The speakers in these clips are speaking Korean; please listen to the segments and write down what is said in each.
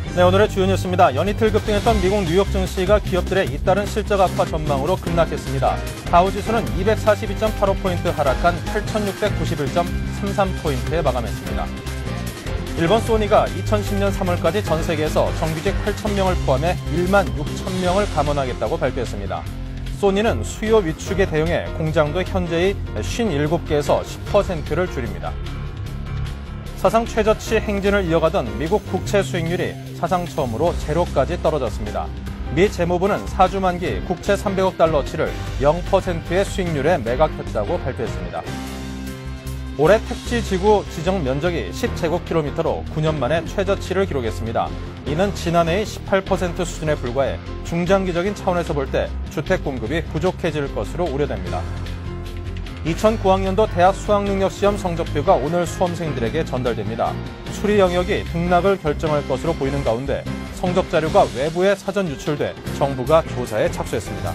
네, 오늘의 주요 뉴스입니다. 연이틀 급등했던 미국 뉴욕 증시가 기업들의 잇따른 실적 악화 전망으로 급락했습니다. 다우지수는 242.85포인트 하락한 8,691.33포인트에 마감했습니다. 일본 소니가 2010년 3월까지 전 세계에서 정규직 8,000명을 포함해 1만 6,000명을 감원하겠다고 발표했습니다. 소니는 수요 위축에 대응해 공장도 현재의 57개에서 10%를 줄입니다. 사상 최저치 행진을 이어가던 미국 국채 수익률이 사상 처음으로 제로까지 떨어졌습니다. 미 재무부는 4주 만기 국채 300억 달러치를 0%의 수익률에 매각했다고 발표했습니다. 올해 택지지구 지정 면적이 10제곱킬로미터로 9년 만에 최저치를 기록했습니다. 이는 지난해의 18% 수준에 불과해 중장기적인 차원에서 볼 때 주택 공급이 부족해질 것으로 우려됩니다. 2009학년도 대학 수학능력시험 성적표가 오늘 수험생들에게 전달됩니다. 수리 영역이 등락을 결정할 것으로 보이는 가운데 성적 자료가 외부에 사전 유출돼 정부가 조사에 착수했습니다.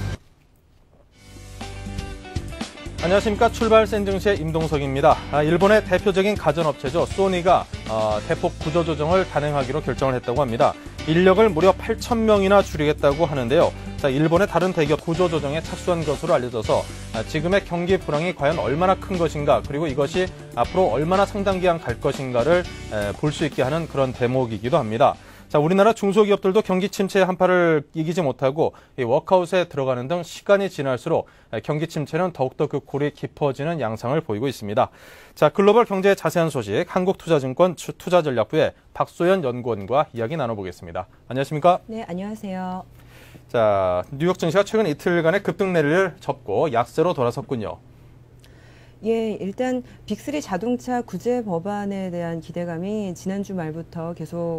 안녕하십니까. 출발센 증시의 임동석입니다. 일본의 대표적인 가전업체죠. 소니가 대폭 구조조정을 단행하기로 결정을 했다고 합니다. 인력을 무려 8,000명이나 줄이겠다고 하는데요. 일본의 다른 대기업 구조조정에 착수한 것으로 알려져서 지금의 경기 불황이 과연 얼마나 큰 것인가, 그리고 이것이 앞으로 얼마나 상당 기간 갈 것인가를 볼 수 있게 하는 그런 대목이기도 합니다. 자, 우리나라 중소기업들도 경기 침체의 한파를 이기지 못하고 이 워크아웃에 들어가는 등 시간이 지날수록 경기 침체는 더욱더 그 골이 깊어지는 양상을 보이고 있습니다. 자, 글로벌 경제의 자세한 소식 한국투자증권 투자전략부의 박소연 연구원과 이야기 나눠보겠습니다. 안녕하십니까? 네, 안녕하세요. 자, 뉴욕 증시가 최근 이틀간의 급등 내리를 접고 약세로 돌아섰군요. 예, 일단 빅3 자동차 구제 법안에 대한 기대감이 지난주 말부터 계속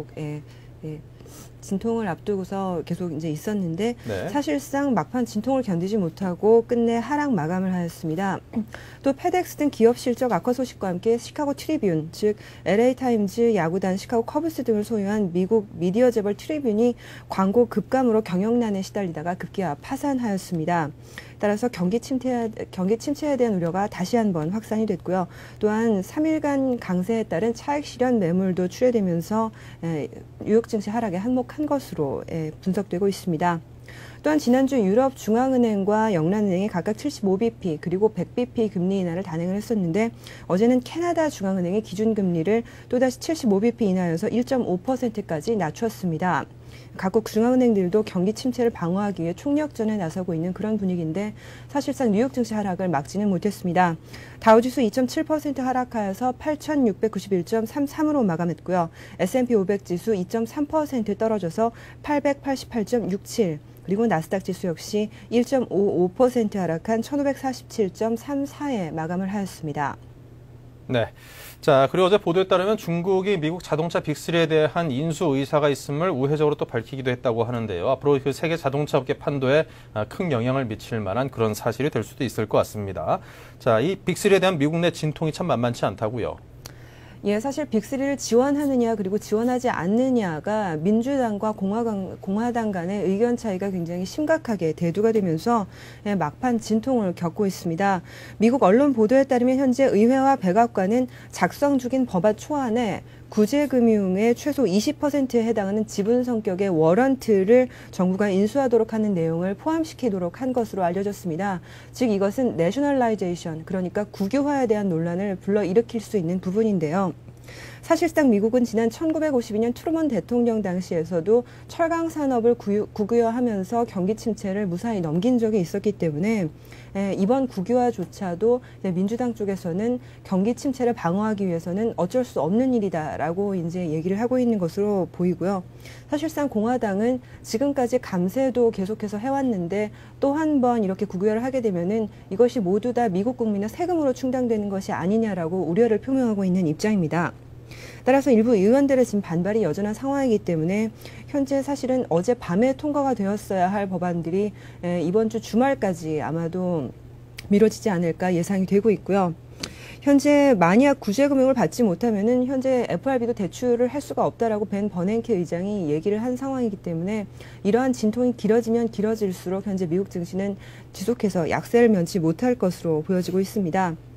진통을 앞두고서 계속 이제 있었는데 네. 사실상 막판 진통을 견디지 못하고 끝내 하락 마감을 하였습니다. 또 페덱스 등 기업 실적 악화 소식과 함께 시카고 트리뷴, 즉 LA 타임즈 야구단 시카고 커브스 등을 소유한 미국 미디어 재벌 트리뷴이 광고 급감으로 경영난에 시달리다가 급기야 파산하였습니다. 따라서 경기 침체에 대한 우려가 다시 한번 확산이 됐고요. 또한 3일간 강세에 따른 차익 실현 매물도 출회되면서 뉴욕 증시 하락에 한몫한 것으로 분석되고 있습니다. 또한 지난주 유럽 중앙은행과 영란은행이 각각 75bp 그리고 100bp 금리 인하를 단행을 했었는데 어제는 캐나다 중앙은행이 기준금리를 또다시 75bp 인하여서 1.5%까지 낮췄습니다. 각국 중앙은행들도 경기 침체를 방어하기 위해 총력전에 나서고 있는 그런 분위기인데 사실상 뉴욕 증시 하락을 막지는 못했습니다. 다우지수 2.7% 하락하여서 8,691.33으로 마감했고요. S&P 500 지수 2.3% 떨어져서 888.67, 그리고 나스닥 지수 역시 1.55% 하락한 1,547.34에 마감을 하였습니다. 네. 자, 그리고 어제 보도에 따르면 중국이 미국 자동차 빅3에 대한 인수 의사가 있음을 우회적으로 또 밝히기도 했다고 하는데요. 앞으로 그 세계 자동차 업계 판도에 큰 영향을 미칠 만한 그런 사실이 될 수도 있을 것 같습니다. 자, 이 빅3에 대한 미국 내 진통이 참 만만치 않다고요. 예, 사실 빅3를 지원하느냐 그리고 지원하지 않느냐가 민주당과 공화당 간의 의견 차이가 굉장히 심각하게 대두가 되면서 막판 진통을 겪고 있습니다. 미국 언론 보도에 따르면 현재 의회와 백악관은 작성 중인 법안 초안에 구제금융의 최소 20%에 해당하는 지분 성격의 워런트를 정부가 인수하도록 하는 내용을 포함시키도록 한 것으로 알려졌습니다. 즉 이것은 내셔널라이제이션, 그러니까 국유화에 대한 논란을 불러일으킬 수 있는 부분인데요. 사실상 미국은 지난 1952년 트루먼 대통령 당시에서도 철강 산업을 국유화하면서 경기 침체를 무사히 넘긴 적이 있었기 때문에 이번 국유화조차도 민주당 쪽에서는 경기 침체를 방어하기 위해서는 어쩔 수 없는 일이다라고 이제 얘기를 하고 있는 것으로 보이고요. 사실상 공화당은 지금까지 감세도 계속해서 해왔는데 또 한 번 이렇게 국유화를 하게 되면은 이것이 모두 다 미국 국민의 세금으로 충당되는 것이 아니냐라고 우려를 표명하고 있는 입장입니다. 따라서 일부 의원들의 지금 반발이 여전한 상황이기 때문에 현재 사실은 어젯밤에 통과가 되었어야 할 법안들이 이번 주 주말까지 아마도 미뤄지지 않을까 예상이 되고 있고요. 현재 만약 구제금융을 받지 못하면은 현재 FRB도 대출을 할 수가 없다라고 벤 버냉키 의장이 얘기를 한 상황이기 때문에 이러한 진통이 길어지면 길어질수록 현재 미국 증시는 지속해서 약세를 면치 못할 것으로 보여지고 있습니다.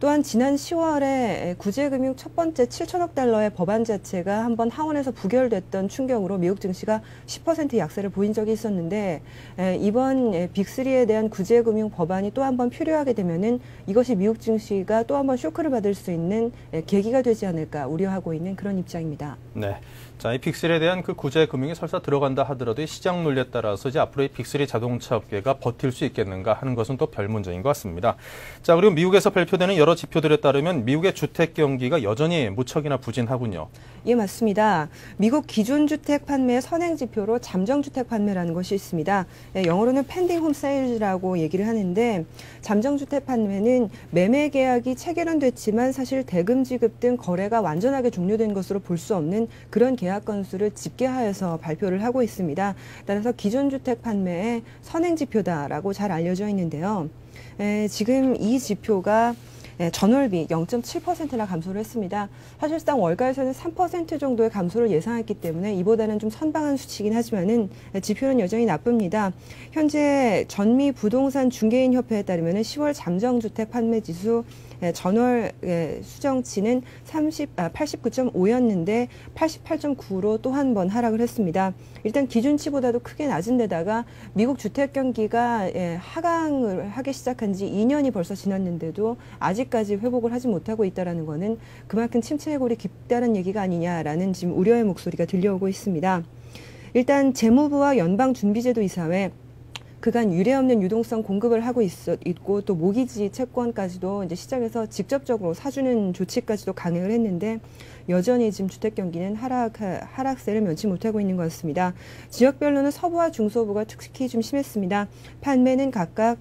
또한 지난 10월에 구제금융 첫 번째 7천억 달러의 법안 자체가 한번 하원에서 부결됐던 충격으로 미국 증시가 10% 약세를 보인 적이 있었는데 이번 빅3에 대한 구제금융 법안이 또 한번 표류하게 되면은 이것이 미국 증시가 또 한번 쇼크를 받을 수 있는 계기가 되지 않을까 우려하고 있는 그런 입장입니다. 네. 자, 이 빅3에 대한 그 구제 금융이 설사 들어간다 하더라도 이 시장 논리에 따라서 이제 앞으로 이 빅3 자동차 업계가 버틸 수 있겠는가 하는 것은 또 별 문제인 것 같습니다. 자, 그리고 미국에서 발표되는 여러 지표들에 따르면 미국의 주택 경기가 여전히 무척이나 부진하군요. 예, 맞습니다. 미국 기존 주택 판매의 선행 지표로 잠정 주택 판매라는 것이 있습니다. 영어로는 pending home sales라고 얘기를 하는데 잠정 주택 판매는 매매 계약이 체결은 됐지만 사실 대금 지급 등 거래가 완전하게 종료된 것으로 볼 수 없는 그런 계약 건수를 집계하여서 발표를 하고 있습니다. 따라서 기존 주택 판매의 선행 지표다라고 잘 알려져 있는데요. 지금 이 지표가 전월비 0.7%나 감소를 했습니다. 사실상 월가에서는 3% 정도의 감소를 예상했기 때문에 이보다는 좀 선방한 수치이긴 하지만은 지표는 여전히 나쁩니다. 현재 전미 부동산 중개인 협회에 따르면 10월 잠정주택 판매 지수 전월 수정치는 89.5였는데 88.9로 또 한 번 하락을 했습니다. 일단 기준치보다도 크게 낮은 데다가 미국 주택 경기가 하강을 하기 시작한 지 2년이 벌써 지났는데도 아직까지 회복을 하지 못하고 있다는 것은 그만큼 침체의 골이 깊다는 얘기가 아니냐라는 지금 우려의 목소리가 들려오고 있습니다. 일단 재무부와 연방준비제도 이사회 그간 유례없는 유동성 공급을 하고 있고 또 모기지 채권까지도 이제 시장에서 직접적으로 사주는 조치까지도 강행을 했는데 여전히 지금 주택 경기는 하락세를 면치 못하고 있는 것 같습니다. 지역별로는 서부와 중서부가 특히 좀 심했습니다. 판매는 각각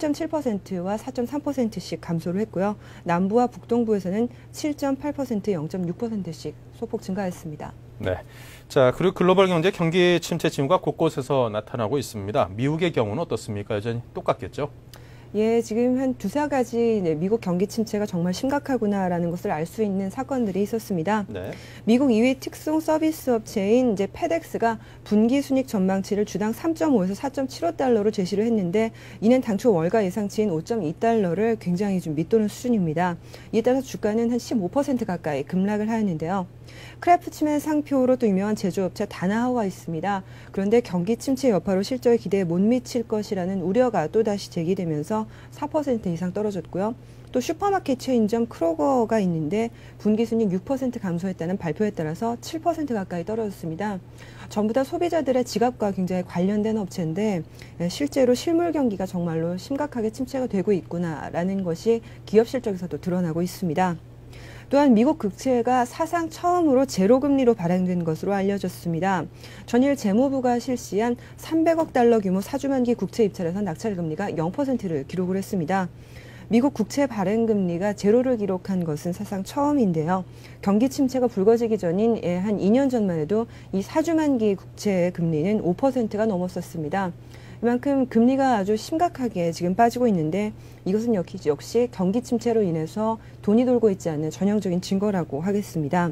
8.7%와 4.3%씩 감소를 했고요. 남부와 북동부에서는 7.8%, 0.6%씩 소폭 증가했습니다. 네. 자, 그리고 글로벌 경제 경기 침체 징후가 곳곳에서 나타나고 있습니다. 미국의 경우는 어떻습니까? 여전히 똑같겠죠? 예, 지금 한 두세 가지 미국 경기 침체가 정말 심각하구나라는 것을 알 수 있는 사건들이 있었습니다. 네. 미국 2위 특송 서비스 업체인 이제 페덱스가 분기 순이익 전망치를 주당 3.5에서 4.75달러로 제시를 했는데 이는 당초 월가 예상치인 5.2달러를 굉장히 좀 밑도는 수준입니다. 이에 따라서 주가는 한 15% 가까이 급락을 하였는데요. 크래프트맨 상표로 또 유명한 제조업체 다나하우가 있습니다. 그런데 경기 침체 여파로 실적의 기대에 못 미칠 것이라는 우려가 또다시 제기되면서 4% 이상 떨어졌고요. 또 슈퍼마켓 체인점 크로거가 있는데 분기 순이익 6% 감소했다는 발표에 따라서 7% 가까이 떨어졌습니다. 전부 다 소비자들의 지갑과 굉장히 관련된 업체인데 실제로 실물 경기가 정말로 심각하게 침체가 되고 있구나라는 것이 기업 실적에서도 드러나고 있습니다. 또한 미국 국채가 사상 처음으로 제로금리로 발행된 것으로 알려졌습니다. 전일 재무부가 실시한 300억 달러 규모 사주만기 국채 입찰에서 낙찰금리가 0%를 기록을 했습니다. 미국 국채 발행금리가 제로를 기록한 것은 사상 처음인데요. 경기 침체가 불거지기 전인 한 2년 전만 해도 이 사주만기 국채 금리는 5%가 넘었었습니다. 이만큼 금리가 아주 심각하게 지금 빠지고 있는데 이것은 역시 경기 침체로 인해서 돈이 돌고 있지 않는 전형적인 증거라고 하겠습니다.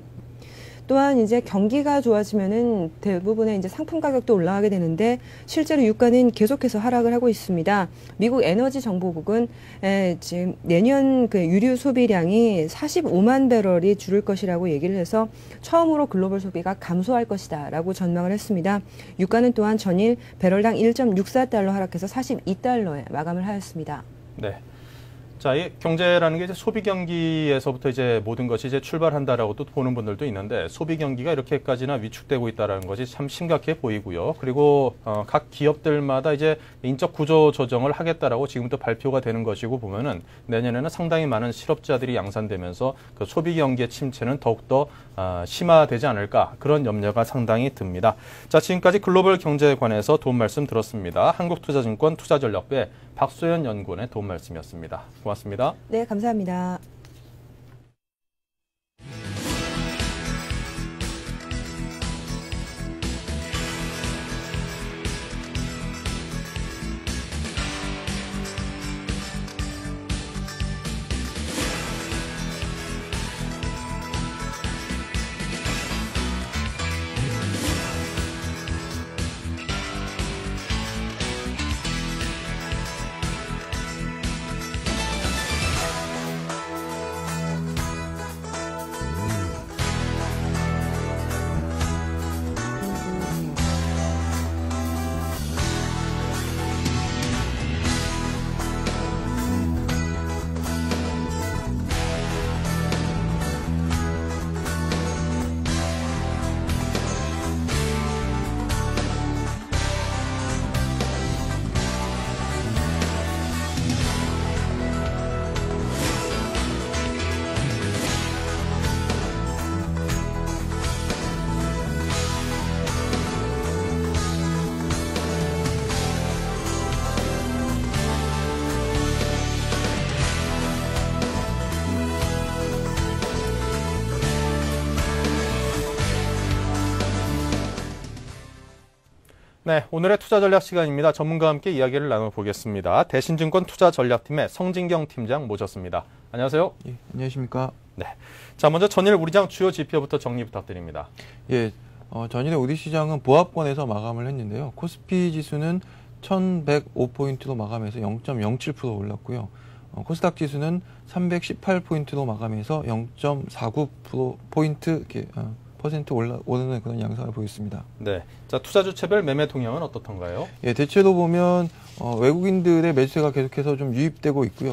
또한 이제 경기가 좋아지면은 대부분의 이제 상품 가격도 올라가게 되는데 실제로 유가는 계속해서 하락을 하고 있습니다. 미국 에너지 정보국은 지금 내년 그 유류 소비량이 45만 배럴이 줄을 것이라고 얘기를 해서 처음으로 글로벌 소비가 감소할 것이다라고 전망을 했습니다. 유가는 또한 전일 배럴당 1.64달러 하락해서 42달러에 마감을 하였습니다. 네. 자, 이 경제라는 게 이제 소비 경기에서부터 이제 모든 것이 이제 출발한다라고 또 보는 분들도 있는데 소비 경기가 이렇게까지나 위축되고 있다라는 것이 참 심각해 보이고요. 그리고 각 기업들마다 이제 인적 구조 조정을 하겠다라고 지금부터 발표가 되는 것이고 보면은 내년에는 상당히 많은 실업자들이 양산되면서 그 소비 경기의 침체는 더욱더 심화되지 않을까 그런 염려가 상당히 듭니다. 자, 지금까지 글로벌 경제에 관해서 도움 말씀 들었습니다. 한국투자증권 투자전략부의 박소연 연구원의 도움 말씀이었습니다. 고맙습니다. 네, 감사합니다. 네, 오늘의 투자 전략 시간입니다. 전문가와 함께 이야기를 나눠보겠습니다. 대신증권 투자전략팀의 성진경 팀장 모셨습니다. 안녕하세요. 예, 안녕하십니까. 네, 자 먼저 전일 우리장 주요 지표부터 정리 부탁드립니다. 예, 전일에 우리 시장은 보합권에서 마감을 했는데요. 코스피 지수는 1105포인트로 마감해서 0.07% 올랐고요. 코스닥 지수는 318포인트로 마감해서 0.49%포인트 퍼센트 오르는 그런 양상을 보였습니다. 네, 자 투자 주체별 매매 동향은 어떻던가요? 예, 대체로 보면 외국인들의 매수세가 계속해서 좀 유입되고 있고요.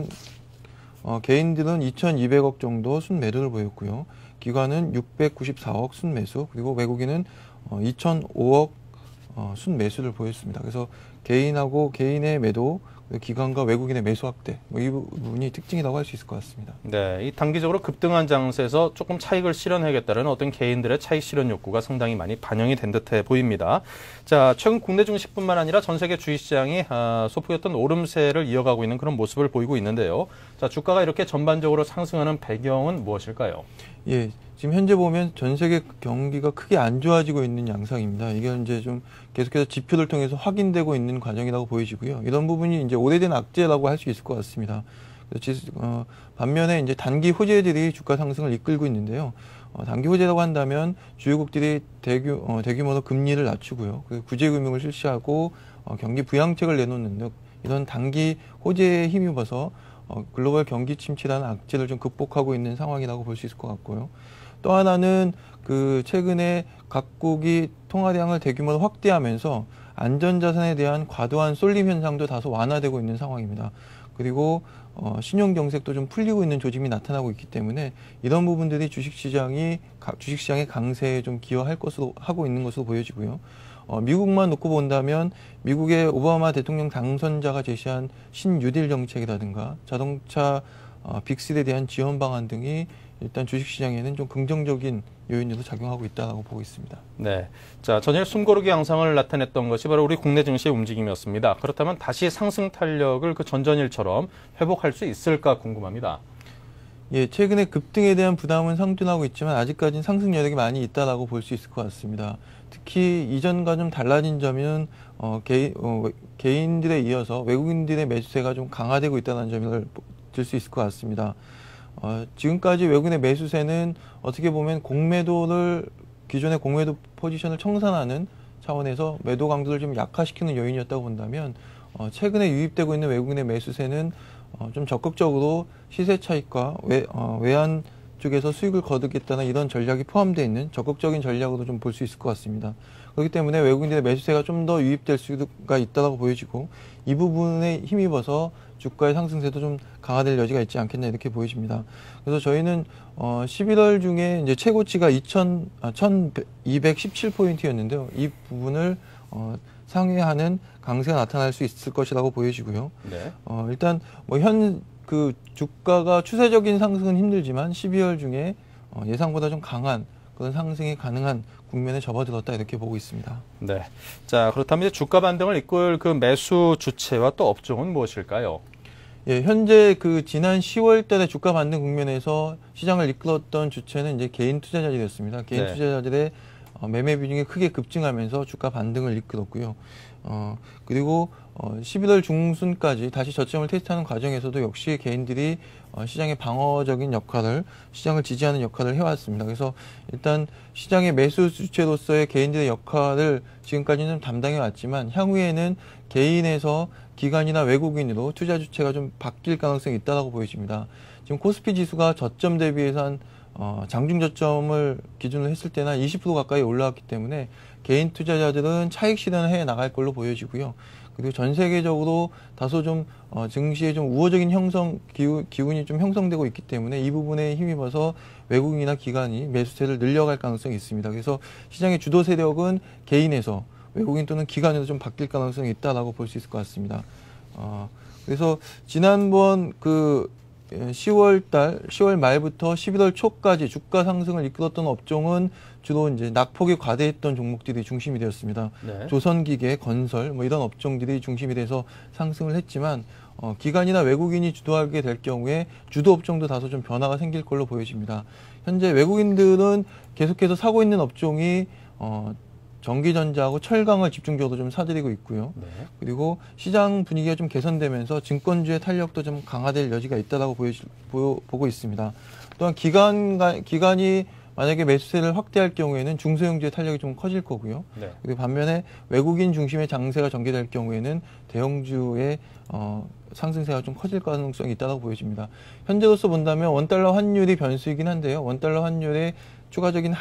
개인들은 2,200억 정도 순매도를 보였고요. 기관은 694억 순매수, 그리고 외국인은 2,005억 순매수를 보였습니다. 그래서 개인의 매도, 기관과 외국인의 매수 확대, 이 부분이 특징이라고 할 수 있을 것 같습니다. 네, 이 단기적으로 급등한 장세에서 조금 차익을 실현하겠다는 어떤 개인들의 차익 실현 욕구가 상당히 많이 반영이 된 듯해 보입니다. 자, 최근 국내 증시뿐만 아니라 전 세계 주식시장이 소폭이었던 오름세를 이어가고 있는 그런 모습을 보이고 있는데요. 자, 주가가 이렇게 전반적으로 상승하는 배경은 무엇일까요? 예, 지금 현재 보면 전 세계 경기가 크게 안 좋아지고 있는 양상입니다. 이게 이제 좀 계속해서 지표를 통해서 확인되고 있는 과정이라고 보여지고요. 이런 부분이 이제 오래된 악재라고 할 수 있을 것 같습니다. 반면에 이제 단기 호재들이 주가 상승을 이끌고 있는데요. 단기 호재라고 한다면 주요국들이 대규모로 금리를 낮추고요. 그리고 구제금융을 실시하고 경기 부양책을 내놓는 등 이런 단기 호재에 힘입어서 글로벌 경기 침체라는 악재를 좀 극복하고 있는 상황이라고 볼 수 있을 것 같고요. 또 하나는 최근에 각국이 통화량을 대규모로 확대하면서 안전자산에 대한 과도한 쏠림 현상도 다소 완화되고 있는 상황입니다. 그리고 신용 경색도 좀 풀리고 있는 조짐이 나타나고 있기 때문에 이런 부분들이 주식시장의 강세에 좀 기여할 것으로 하고 있는 것으로 보여지고요. 미국만 놓고 본다면 미국의 오바마 대통령 당선자가 제시한 신뉴딜 정책이라든가 자동차 빅3에 대한 지원 방안 등이 일단 주식시장에는 좀 긍정적인 요인으로 작용하고 있다고 보고 있습니다. 네, 자 전일 숨고르기 양상을 나타냈던 것이 바로 우리 국내 증시의 움직임이었습니다. 그렇다면 다시 상승 탄력을 그 전전일처럼 회복할 수 있을까 궁금합니다. 예, 최근에 급등에 대한 부담은 상존하고 있지만 아직까지는 상승 여력이 많이 있다라고 볼 수 있을 것 같습니다. 특히 이전과 좀 달라진 점은 개인들에 이어서 외국인들의 매수세가 좀 강화되고 있다는 점을 들 수 있을 것 같습니다. 지금까지 외국인의 매수세는 어떻게 보면 기존의 공매도 포지션을 청산하는 차원에서 매도 강도를 좀 약화시키는 요인이었다고 본다면 최근에 유입되고 있는 외국인의 매수세는 좀 적극적으로 시세 차익과 외환 쪽에서 수익을 거두겠다는 이런 전략이 포함되어 있는 적극적인 전략으로 좀 볼 수 있을 것 같습니다. 그렇기 때문에 외국인들의 매수세가 좀 더 유입될 수가 있다고 보여지고 이 부분에 힘입어서 주가의 상승세도 좀 강화될 여지가 있지 않겠나 이렇게 보여집니다. 그래서 저희는 11월 중에 이제 최고치가 1217포인트였는데요. 이 부분을 상회하는 강세가 나타날 수 있을 것이라고 보여지고요. 네. 일단 주가가 추세적인 상승은 힘들지만 12월 중에 예상보다 좀 강한 그런 상승이 가능한 국면에 접어들었다 이렇게 보고 있습니다. 네. 자, 그렇다면 이제 주가 반등을 이끌 그 매수 주체와 또 업종은 무엇일까요? 예, 현재 지난 10월 달에 주가 반등 국면에서 시장을 이끌었던 주체는 이제 개인 투자자들이었습니다. 개인 네. 투자자들의 매매 비중이 크게 급증하면서 주가 반등을 이끌었고요. 그리고 11월 중순까지 다시 저점을 테스트하는 과정에서도 역시 개인들이 시장의 방어적인 역할을, 시장을 지지하는 역할을 해왔습니다. 그래서 일단 시장의 매수 주체로서의 개인들의 역할을 지금까지는 담당해 왔지만 향후에는 개인에서 기관이나 외국인으로 투자 주체가 좀 바뀔 가능성이 있다고 보여집니다. 지금 코스피 지수가 저점 대비해서 한 장중 저점을 기준으로 했을 때는 20% 가까이 올라왔기 때문에 개인 투자자들은 차익 실현을 해 나갈 걸로 보여지고요. 그리고 전 세계적으로 다소 좀 증시에 좀 우호적인 기운이 좀 형성되고 있기 때문에 이 부분에 힘입어서 외국인이나 기관이 매수세를 늘려갈 가능성이 있습니다. 그래서 시장의 주도 세력은 개인에서 외국인 또는 기관에서 좀 바뀔 가능성이 있다라고 볼 수 있을 것 같습니다. 그래서 지난번 10월 말부터 11월 초까지 주가 상승을 이끌었던 업종은 주로 이제 낙폭이 과대했던 종목들이 중심이 되었습니다. 네. 조선기계, 건설 이런 업종들이 중심이 돼서 상승을 했지만 기관이나 외국인이 주도하게 될 경우에 주도 업종도 다소 좀 변화가 생길 걸로 보여집니다. 현재 외국인들은 계속해서 사고 있는 업종이 전기전자하고 철강을 집중적으로 좀 사들이고 있고요. 네. 그리고 시장 분위기가 좀 개선되면서 증권주의 탄력도 좀 강화될 여지가 있다라고 보고 있습니다. 또한 기관이 만약에 매수세를 확대할 경우에는 중소형주의 탄력이 좀 커질 거고요. 네. 그리고 반면에 외국인 중심의 장세가 전개될 경우에는 대형주의 상승세가 좀 커질 가능성이 있다고 보여집니다. 현재로서 본다면 원달러 환율이 변수이긴 한데요. 원달러 환율의 추가적인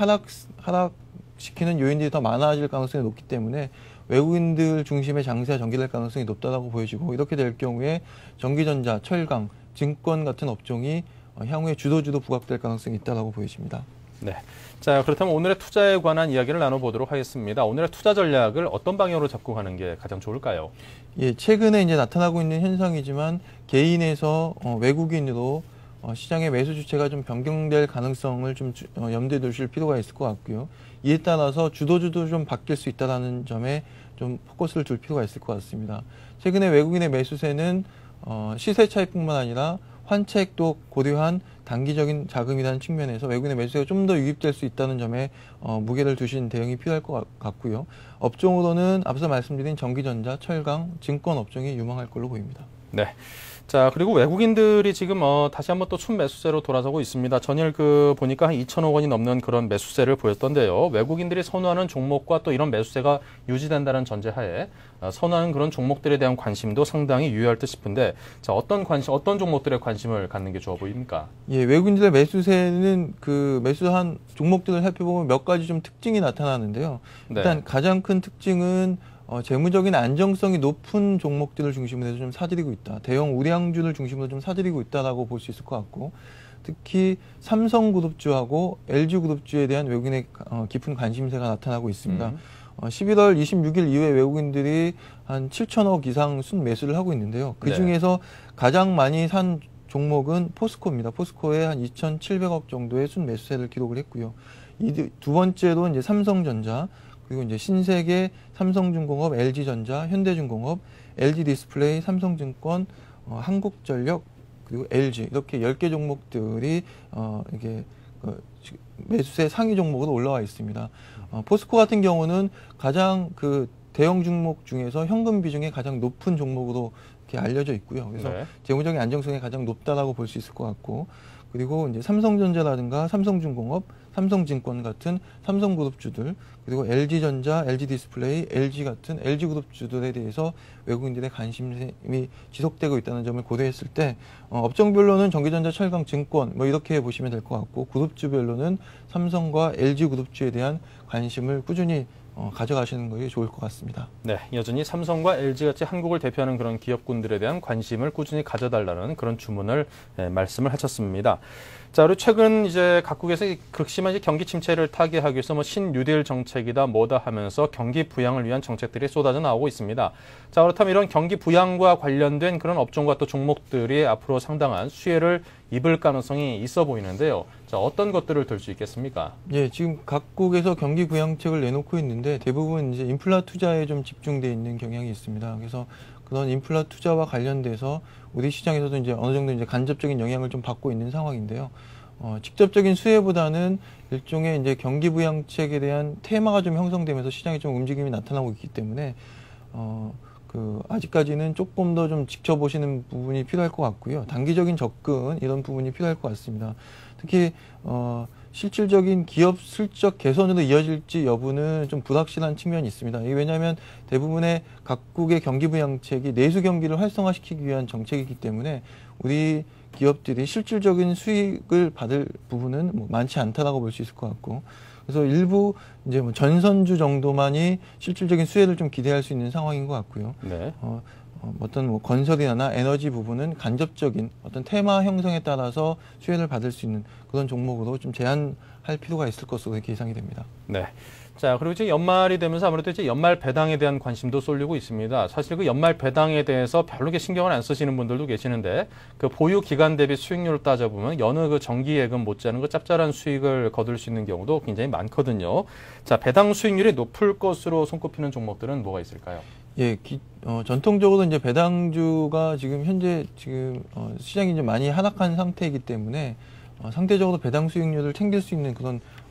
하락시키는 요인들이 더 많아질 가능성이 높기 때문에 외국인들 중심의 장세가 전개될 가능성이 높다고 보여지고, 이렇게 될 경우에 전기전자, 철강, 증권 같은 업종이 향후에 주도주도 부각될 가능성이 있다고 보여집니다. 네. 자, 그렇다면 오늘의 투자에 관한 이야기를 나눠보도록 하겠습니다. 오늘의 투자 전략을 어떤 방향으로 접근하는 게 가장 좋을까요? 예, 최근에 이제 나타나고 있는 현상이지만 개인에서 외국인으로 시장의 매수 주체가 좀 변경될 가능성을 좀 염두에 두실 필요가 있을 것 같고요. 이에 따라서 주도주도 좀 바뀔 수 있다는 점에 좀 포커스를 둘 필요가 있을 것 같습니다. 최근에 외국인의 매수세는 시세 차익뿐만 아니라 환차익도 고려한 단기적인 자금이라는 측면에서 외국인의 매수세가 좀 더 유입될 수 있다는 점에 무게를 두신 대응이 필요할 것 같고요. 업종으로는 앞서 말씀드린 전기전자, 철강, 증권 업종이 유망할 걸로 보입니다. 네. 자, 그리고 외국인들이 지금 다시 한번 또 순매수세로 돌아서고 있습니다. 전일 보니까 한 2천억 원이 넘는 그런 매수세를 보였던데요. 외국인들이 선호하는 종목과 또 이런 매수세가 유지된다는 전제하에 선호하는 그런 종목들에 대한 관심도 상당히 유효할 듯 싶은데, 자, 어떤 종목들에 관심을 갖는 게 좋아 보입니까? 예, 외국인들의 매수세는 그 매수한 종목들을 살펴보면 몇 가지 좀 특징이 나타나는데요. 일단 네. 가장 큰 특징은 재무적인 안정성이 높은 종목들을 중심으로 해서 좀 사들이고 있다. 대형 우량주를 중심으로 좀 사들이고 있다라고 볼 수 있을 것 같고, 특히 삼성그룹주하고 LG그룹주에 대한 외국인의 깊은 관심세가 나타나고 있습니다. 11월 26일 이후에 외국인들이 한 7천억 이상 순매수를 하고 있는데요. 그 중에서 가장 많이 산 종목은 포스코입니다. 포스코에 한 2,700억 정도의 순매수세를 기록을 했고요. 두 번째로 이제 삼성전자, 그리고 이제 신세계, 삼성중공업, LG전자, 현대중공업, LG디스플레이, 삼성증권, 한국전력, 그리고 LG 이렇게 10개 종목들이 이게 매수세 상위 종목으로 올라와 있습니다. 포스코 같은 경우는 가장 그 대형 종목 중에서 현금 비중이 가장 높은 종목으로 이렇게 알려져 있고요. 그래서 네. 재무적인 안정성이 가장 높다라고 볼 수 있을 것 같고, 그리고 이제 삼성전자라든가 삼성중공업, 삼성증권 같은 삼성그룹주들, 그리고 LG전자, LG디스플레이, LG 같은 LG그룹주들에 대해서 외국인들의 관심이 지속되고 있다는 점을 고려했을 때 업종별로는 전기전자, 철강, 증권 뭐 이렇게 보시면 될 것 같고, 그룹주별로는 삼성과 LG그룹주에 대한 관심을 꾸준히 가져가시는 것이 좋을 것 같습니다. 네, 여전히 삼성과 LG같이 한국을 대표하는 그런 기업군들에 대한 관심을 꾸준히 가져달라는 그런 주문을 말씀을 하셨습니다. 자, 그리고 최근 이제 각국에서 극심한 이제 경기 침체를 타개하기 위해서 뭐 신뉴딜 정책이다 뭐다 하면서 경기 부양을 위한 정책들이 쏟아져 나오고 있습니다. 자, 그렇다면 이런 경기 부양과 관련된 그런 업종과 또 종목들이 앞으로 상당한 수혜를 입을 가능성이 있어 보이는데요. 자, 어떤 것들을 들 수 있겠습니까? 예, 지금 각국에서 경기 부양책을 내놓고 있는데 대부분 이제 인플라 투자에 좀 집중돼 있는 경향이 있습니다. 그래서 그런 인플라 투자와 관련돼서 우리 시장에서도 이제 어느 정도 이제 간접적인 영향을 좀 받고 있는 상황인데요. 직접적인 수혜보다는 일종의 이제 경기 부양책에 대한 테마가 좀 형성되면서 시장에 좀 움직임이 나타나고 있기 때문에 아직까지는 조금 더 좀 지켜보시는 부분이 필요할 것 같고요. 단기적인 접근 이런 부분이 필요할 것 같습니다. 특히 실질적인 기업 실적 개선으로 이어질지 여부는 좀 불확실한 측면이 있습니다. 이게 왜냐하면 대부분의 각국의 경기 부양책이 내수 경기를 활성화시키기 위한 정책이기 때문에 우리 기업들이 실질적인 수익을 받을 부분은 뭐 많지 않다라고 볼 수 있을 것 같고, 그래서 일부 이제 뭐 전선주 정도만이 실질적인 수혜를 좀 기대할 수 있는 상황인 것 같고요. 네. 어떤 뭐 건설이나 에너지 부분은 간접적인 어떤 테마 형성에 따라서 수혜를 받을 수 있는 그런 종목으로 좀 제한할 필요가 있을 것으로 이렇게 예상이 됩니다. 네. 자, 그리고 이제 연말이 되면서 아무래도 이제 연말 배당에 대한 관심도 쏠리고 있습니다. 사실 그 연말 배당에 대해서 별로 이렇게 신경을 안 쓰시는 분들도 계시는데, 그 보유 기간 대비 수익률을 따져보면 여느 그 정기 예금 못지않은 그 짭짤한 수익을 거둘 수 있는 경우도 굉장히 많거든요. 자, 배당 수익률이 높을 것으로 손꼽히는 종목들은 뭐가 있을까요? 예, 전통적으로 이제 배당주가 현재 시장이 이제 많이 하락한 상태이기 때문에 상대적으로 배당 수익률을 챙길 수 있는 그런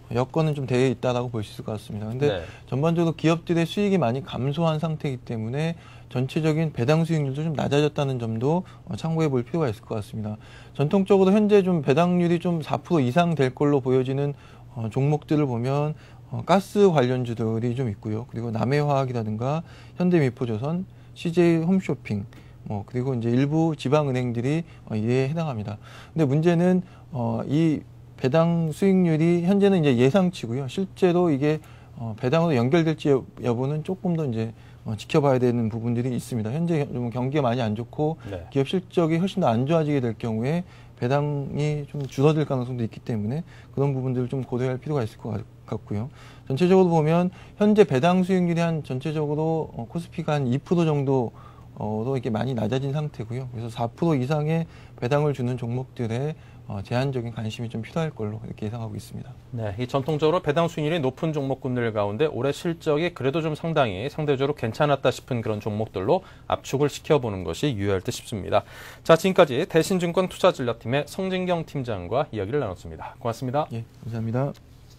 여건은 좀 되어 있다라고 볼 수 있을 것 같습니다. 근데 네. 전반적으로 기업들의 수익이 많이 감소한 상태이기 때문에 전체적인 배당 수익률도 좀 낮아졌다는 점도 참고해 볼 필요가 있을 것 같습니다. 전통적으로 현재 좀 배당률이 좀 4% 이상 될 걸로 보여지는 종목들을 보면 가스 관련주들이 좀 있고요. 그리고 남해화학이라든가 현대미포조선, CJ 홈쇼핑, 그리고 이제 일부 지방은행들이 이에 해당합니다. 근데 문제는 이 배당 수익률이 현재는 이제 예상치고요. 실제로 이게 배당으로 연결될지 여부는 조금 더 이제 지켜봐야 되는 부분들이 있습니다. 현재 좀 경기가 많이 안 좋고 네. 기업 실적이 훨씬 더 안 좋아지게 될 경우에 배당이 좀 줄어들 가능성도 있기 때문에 그런 부분들을 좀 고려할 필요가 있을 것 같고요. 전체적으로 보면 현재 배당 수익률이 한 전체적으로 코스피가 한 2% 정도 로 이렇게 많이 낮아진 상태고요. 그래서 4% 이상의 배당을 주는 종목들에 제한적인 관심이 좀 필요할 걸로 이렇게 예상하고 있습니다. 네, 이 전통적으로 배당 수익률이 높은 종목군들 가운데 올해 실적이 그래도 좀 상대적으로 괜찮았다 싶은 그런 종목들로 압축을 시켜보는 것이 유효할 듯 싶습니다. 자, 지금까지 대신증권 투자전략팀의 성진경 팀장과 이야기를 나눴습니다. 고맙습니다. 예, 감사합니다.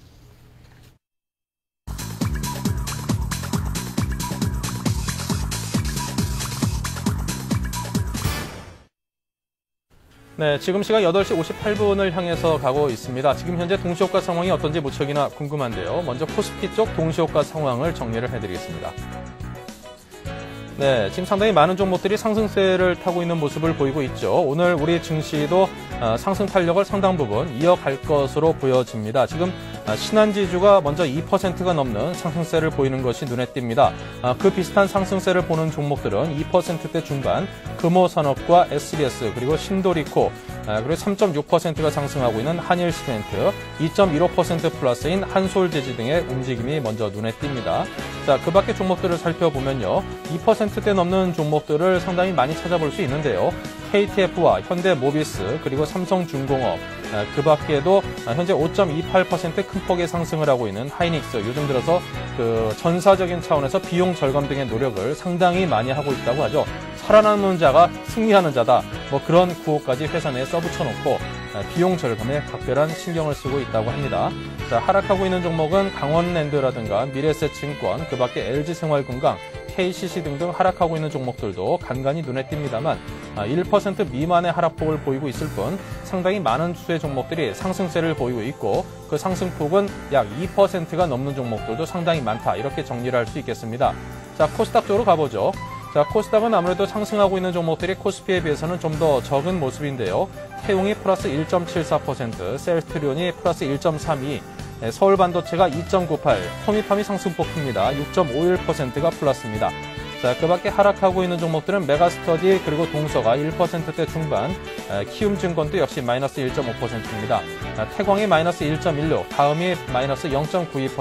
네, 지금 시각 8시 58분을 향해서 가고 있습니다. 지금 현재 동시호가 상황이 어떤지 무척이나 궁금한데요. 먼저 코스피 쪽 동시호가 상황을 정리를 해드리겠습니다. 네, 지금 상당히 많은 종목들이 상승세를 타고 있는 모습을 보이고 있죠. 오늘 우리 증시도 상승 탄력을 상당 부분 이어갈 것으로 보여집니다. 지금 신한지주가 먼저 2%가 넘는 상승세를 보이는 것이 눈에 띕니다. 그 비슷한 상승세를 보는 종목들은 2%대 중반, 금호산업과 SBS, 그리고 신도리코, 그리고 3.6%가 상승하고 있는 한일시멘트, 2.15% 플러스인 한솔재지 등의 움직임이 먼저 눈에 띕니다. 자, 그 밖의 종목들을 살펴보면요. 2%대 넘는 종목들을 상당히 많이 찾아볼 수 있는데요. KTF와 현대모비스, 그리고 삼성중공업, 그 밖에도 현재 5.28% 큰 폭의 상승을 하고 있는 하이닉스, 요즘 들어서 그 전사적인 차원에서 비용 절감 등의 노력을 상당히 많이 하고 있다고 하죠. 살아남는 자가 승리하는 자다. 그런 구호까지 회사 내에 써붙여놓고 비용 절감에 각별한 신경을 쓰고 있다고 합니다. 자, 하락하고 있는 종목은 강원랜드라든가 미래에셋증권, 그 밖에 LG생활건강, KCC 등등 하락하고 있는 종목들도 간간히 눈에 띕니다만 1% 미만의 하락폭을 보이고 있을 뿐 상당히 많은 수의 종목들이 상승세를 보이고 있고 그 상승폭은 약 2%가 넘는 종목들도 상당히 많다. 이렇게 정리를 할 수 있겠습니다. 자, 코스닥 쪽으로 가보죠. 자, 코스닥은 아무래도 상승하고 있는 종목들이 코스피에 비해서는 좀 더 적은 모습인데요. 태용이 플러스 1.74%, 셀트리온이 플러스 1.32%, 서울반도체가 2.98%, 토미팜이 상승폭 큽니다. 6.51%가 플러스입니다. 자, 그 밖에 하락하고 있는 종목들은 메가스터디 그리고 동서가 1%대 중반, 키움증권도 역시 마이너스 1.5%입니다. 태광이 마이너스 1.16%, 다음이 마이너스 0.92%,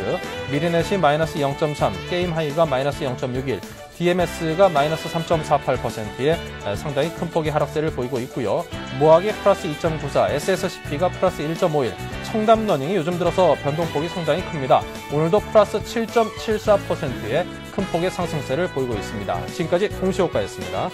미리넷이 마이너스 0.3%, 게임하이가 마이너스 0.61%, DMS가 마이너스 3.48%의 상당히 큰 폭의 하락세를 보이고 있고요. 모학이 플러스 2.94%, SSCP가 플러스 1.51%, 청담러닝이 요즘 들어서 변동폭이 상당히 큽니다. 오늘도 플러스 7.74%의 큰 폭의 상승세를 보이고 있습니다. 지금까지 동시호가였습니다.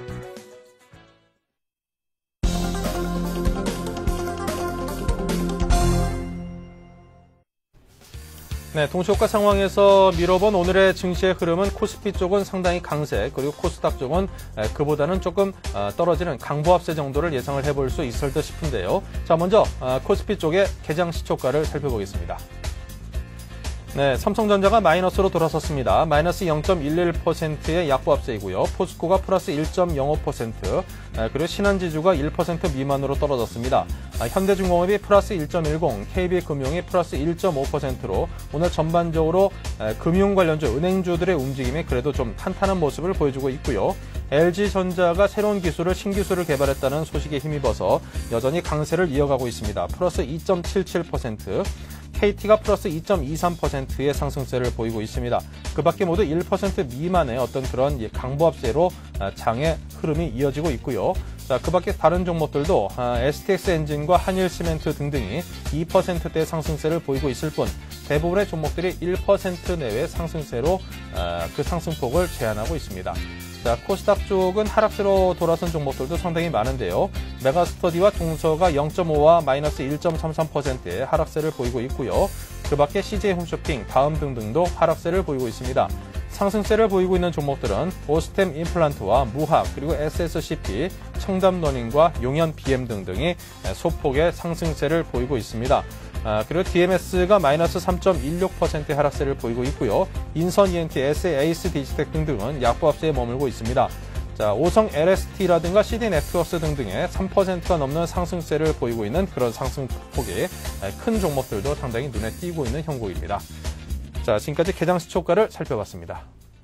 네, 동시호가 상황에서 미뤄본 오늘의 증시의 흐름은 코스피 쪽은 상당히 강세, 그리고 코스닥 쪽은 그보다는 조금 떨어지는 강보합세 정도를 예상을 해볼 수 있을 듯 싶은데요. 자, 먼저 코스피 쪽의 개장 시초가를 살펴보겠습니다. 네, 삼성전자가 마이너스로 돌아섰습니다. 마이너스 0.11%의 약보합세이고요. 포스코가 플러스 1.05%, 그리고 신한지주가 1% 미만으로 떨어졌습니다. 현대중공업이 플러스 1.10%, KB금융이 플러스 1.5%로 오늘 전반적으로 금융 관련주, 은행주들의 움직임이 그래도 좀 탄탄한 모습을 보여주고 있고요. LG전자가 새로운 신기술을 개발했다는 소식에 힘입어서 여전히 강세를 이어가고 있습니다. 플러스 2.77%, KT가 플러스 2.23%의 상승세를 보이고 있습니다. 그 밖에 모두 1% 미만의 어떤 그런 강보합세로 장의 흐름이 이어지고 있고요. 자, 그 밖에 다른 종목들도 STX 엔진과 한일시멘트 등등이 2%대 상승세를 보이고 있을 뿐 대부분의 종목들이 1% 내외 상승세로 그 상승폭을 제한하고 있습니다. 자, 코스닥 쪽은 하락세로 돌아선 종목들도 상당히 많은데요. 메가스터디와 동서가 0.5와 마이너스 1.33%의 하락세를 보이고 있고요. 그 밖에 CJ홈쇼핑, 다음 등등도 하락세를 보이고 있습니다. 상승세를 보이고 있는 종목들은 오스템 임플란트와 무학, 그리고 SSCP, 청담러닝과 용현 BM 등등이 소폭의 상승세를 보이고 있습니다. 그리고 DMS가 마이너스 3.16%의 하락세를 보이고 있고요. 인선 ENT, 에이스 디지텍 등등은 약보합세에 머물고 있습니다. 자, 오성 LST라든가 CD 네트워크스 등등의 3%가 넘는 상승세를 보이고 있는 그런 상승폭이 큰 종목들도 상당히 눈에 띄고 있는 형국입니다. 자, 지금까지 개장 시초가를 살펴봤습니다.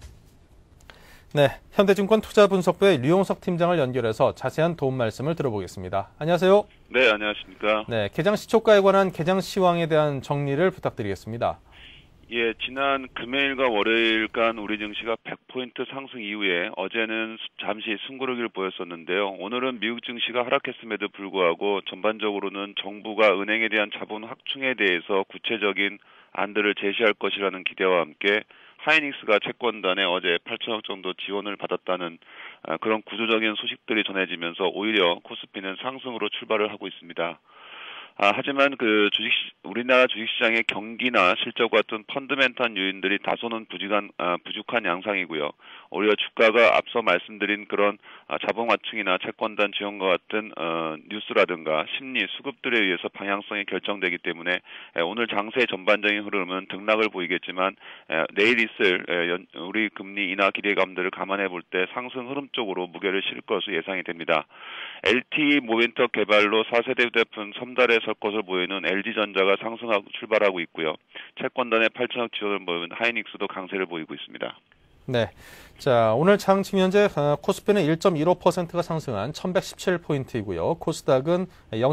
네, 현대증권 투자분석부의 류용석 팀장을 연결해서 자세한 도움 말씀을 들어보겠습니다. 안녕하세요. 네, 안녕하십니까. 네, 개장 시초가에 관한 개장 시황에 대한 정리를 부탁드리겠습니다. 예, 지난 금요일과 월요일간 우리 증시가 100포인트 상승 이후에 어제는 잠시 숨고르기를 보였었는데요. 오늘은 미국 증시가 하락했음에도 불구하고 전반적으로는 정부가 은행에 대한 자본 확충에 대해서 구체적인 안들을 제시할 것이라는 기대와 함께 하이닉스가 채권단에 어제 8천억 정도 지원을 받았다는 그런 구조적인 소식들이 전해지면서 오히려 코스피는 상승으로 출발을 하고 있습니다. 하지만 우리나라 주식시장의 경기나 실적 같은 펀드멘탈 요인들이 다소는 부족한 양상이고요. 오히려 주가가 앞서 말씀드린 그런 자본 확충이나 채권단 지원과 같은 뉴스라든가 심리, 수급들에 의해서 방향성이 결정되기 때문에 오늘 장세의 전반적인 흐름은 등락을 보이겠지만 내일 있을 우리 금리 인하 기대감들을 감안해 볼 때 상승 흐름 쪽으로 무게를 실을 것으로 예상이 됩니다. LTE 모멘텀 개발로 4세대 휴대폰 섬달에 설 것을 보이는 LG전자가 상승하고 출발하고 있고요. 채권단의 8천억 지원을 보이는 하이닉스도 강세를 보이고 있습니다. 네, 자, 오늘 장중 현재 코스피는 1.15%가 상승한 1117포인트이고요. 코스닥은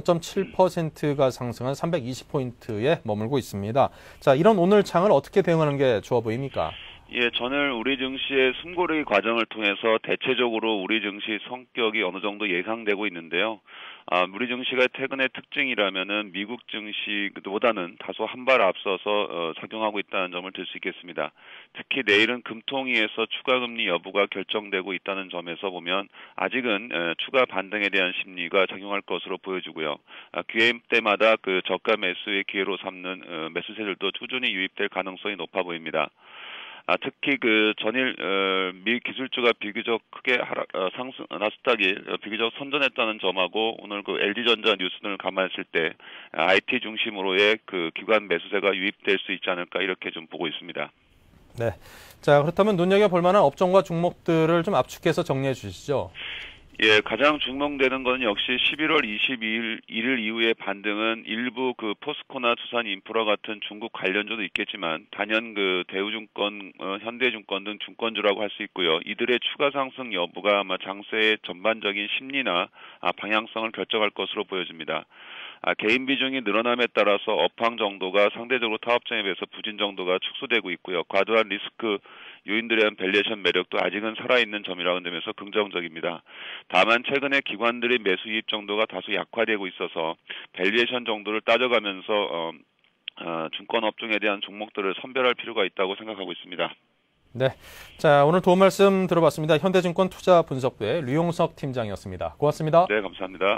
0.7%가 상승한 320포인트에 머물고 있습니다. 자, 이런 오늘 장을 어떻게 대응하는 게 좋아 보입니까? 예, 저는 우리 증시의 숨고르기 과정을 통해서 대체적으로 우리 증시 성격이 어느 정도 예상되고 있는데요. 우리 증시가 최근의 특징이라면은 미국 증시보다는 다소 한 발 앞서서 작용하고 있다는 점을 들 수 있겠습니다. 특히 내일은 금통위에서 추가 금리 여부가 결정되고 있다는 점에서 보면 아직은 추가 반등에 대한 심리가 작용할 것으로 보여지고요. 기회 때마다 그 저가 매수의 기회로 삼는 매수세들도 꾸준히 유입될 가능성이 높아 보입니다. 특히 그 전일 미 기술주가 비교적 크게 나스닥이 비교적 선전했다는 점하고 오늘 그 LG전자 뉴스를 감안했을 때 IT 중심으로의 그 기관 매수세가 유입될 수 있지 않을까 이렇게 좀 보고 있습니다. 네, 자, 그렇다면 눈여겨볼 만한 업종과 종목들을 좀 압축해서 정리해 주시죠. 예, 가장 주목되는 건 역시 11월 22일 이후의 반등은 일부 그 포스코나 두산인프라 같은 중국 관련주도 있겠지만 단연 그 대우증권, 현대증권 등 증권주라고 할 수 있고요. 이들의 추가 상승 여부가 아마 장세의 전반적인 심리나 방향성을 결정할 것으로 보여집니다. 개인 비중이 늘어남에 따라서 업황 정도가 상대적으로 타업장에 비해서 부진 정도가 축소되고 있고요. 과도한 리스크 요인들에 대한 밸류에이션 매력도 아직은 살아있는 점이라는 점에서 긍정적입니다. 다만 최근에 기관들의 매수 이입 정도가 다소 약화되고 있어서 밸류에이션 정도를 따져가면서 증권 업종에 대한 종목들을 선별할 필요가 있다고 생각하고 있습니다. 네, 자, 오늘 도움 말씀 들어봤습니다. 현대증권 투자분석부의 류용석 팀장이었습니다. 고맙습니다. 네, 감사합니다.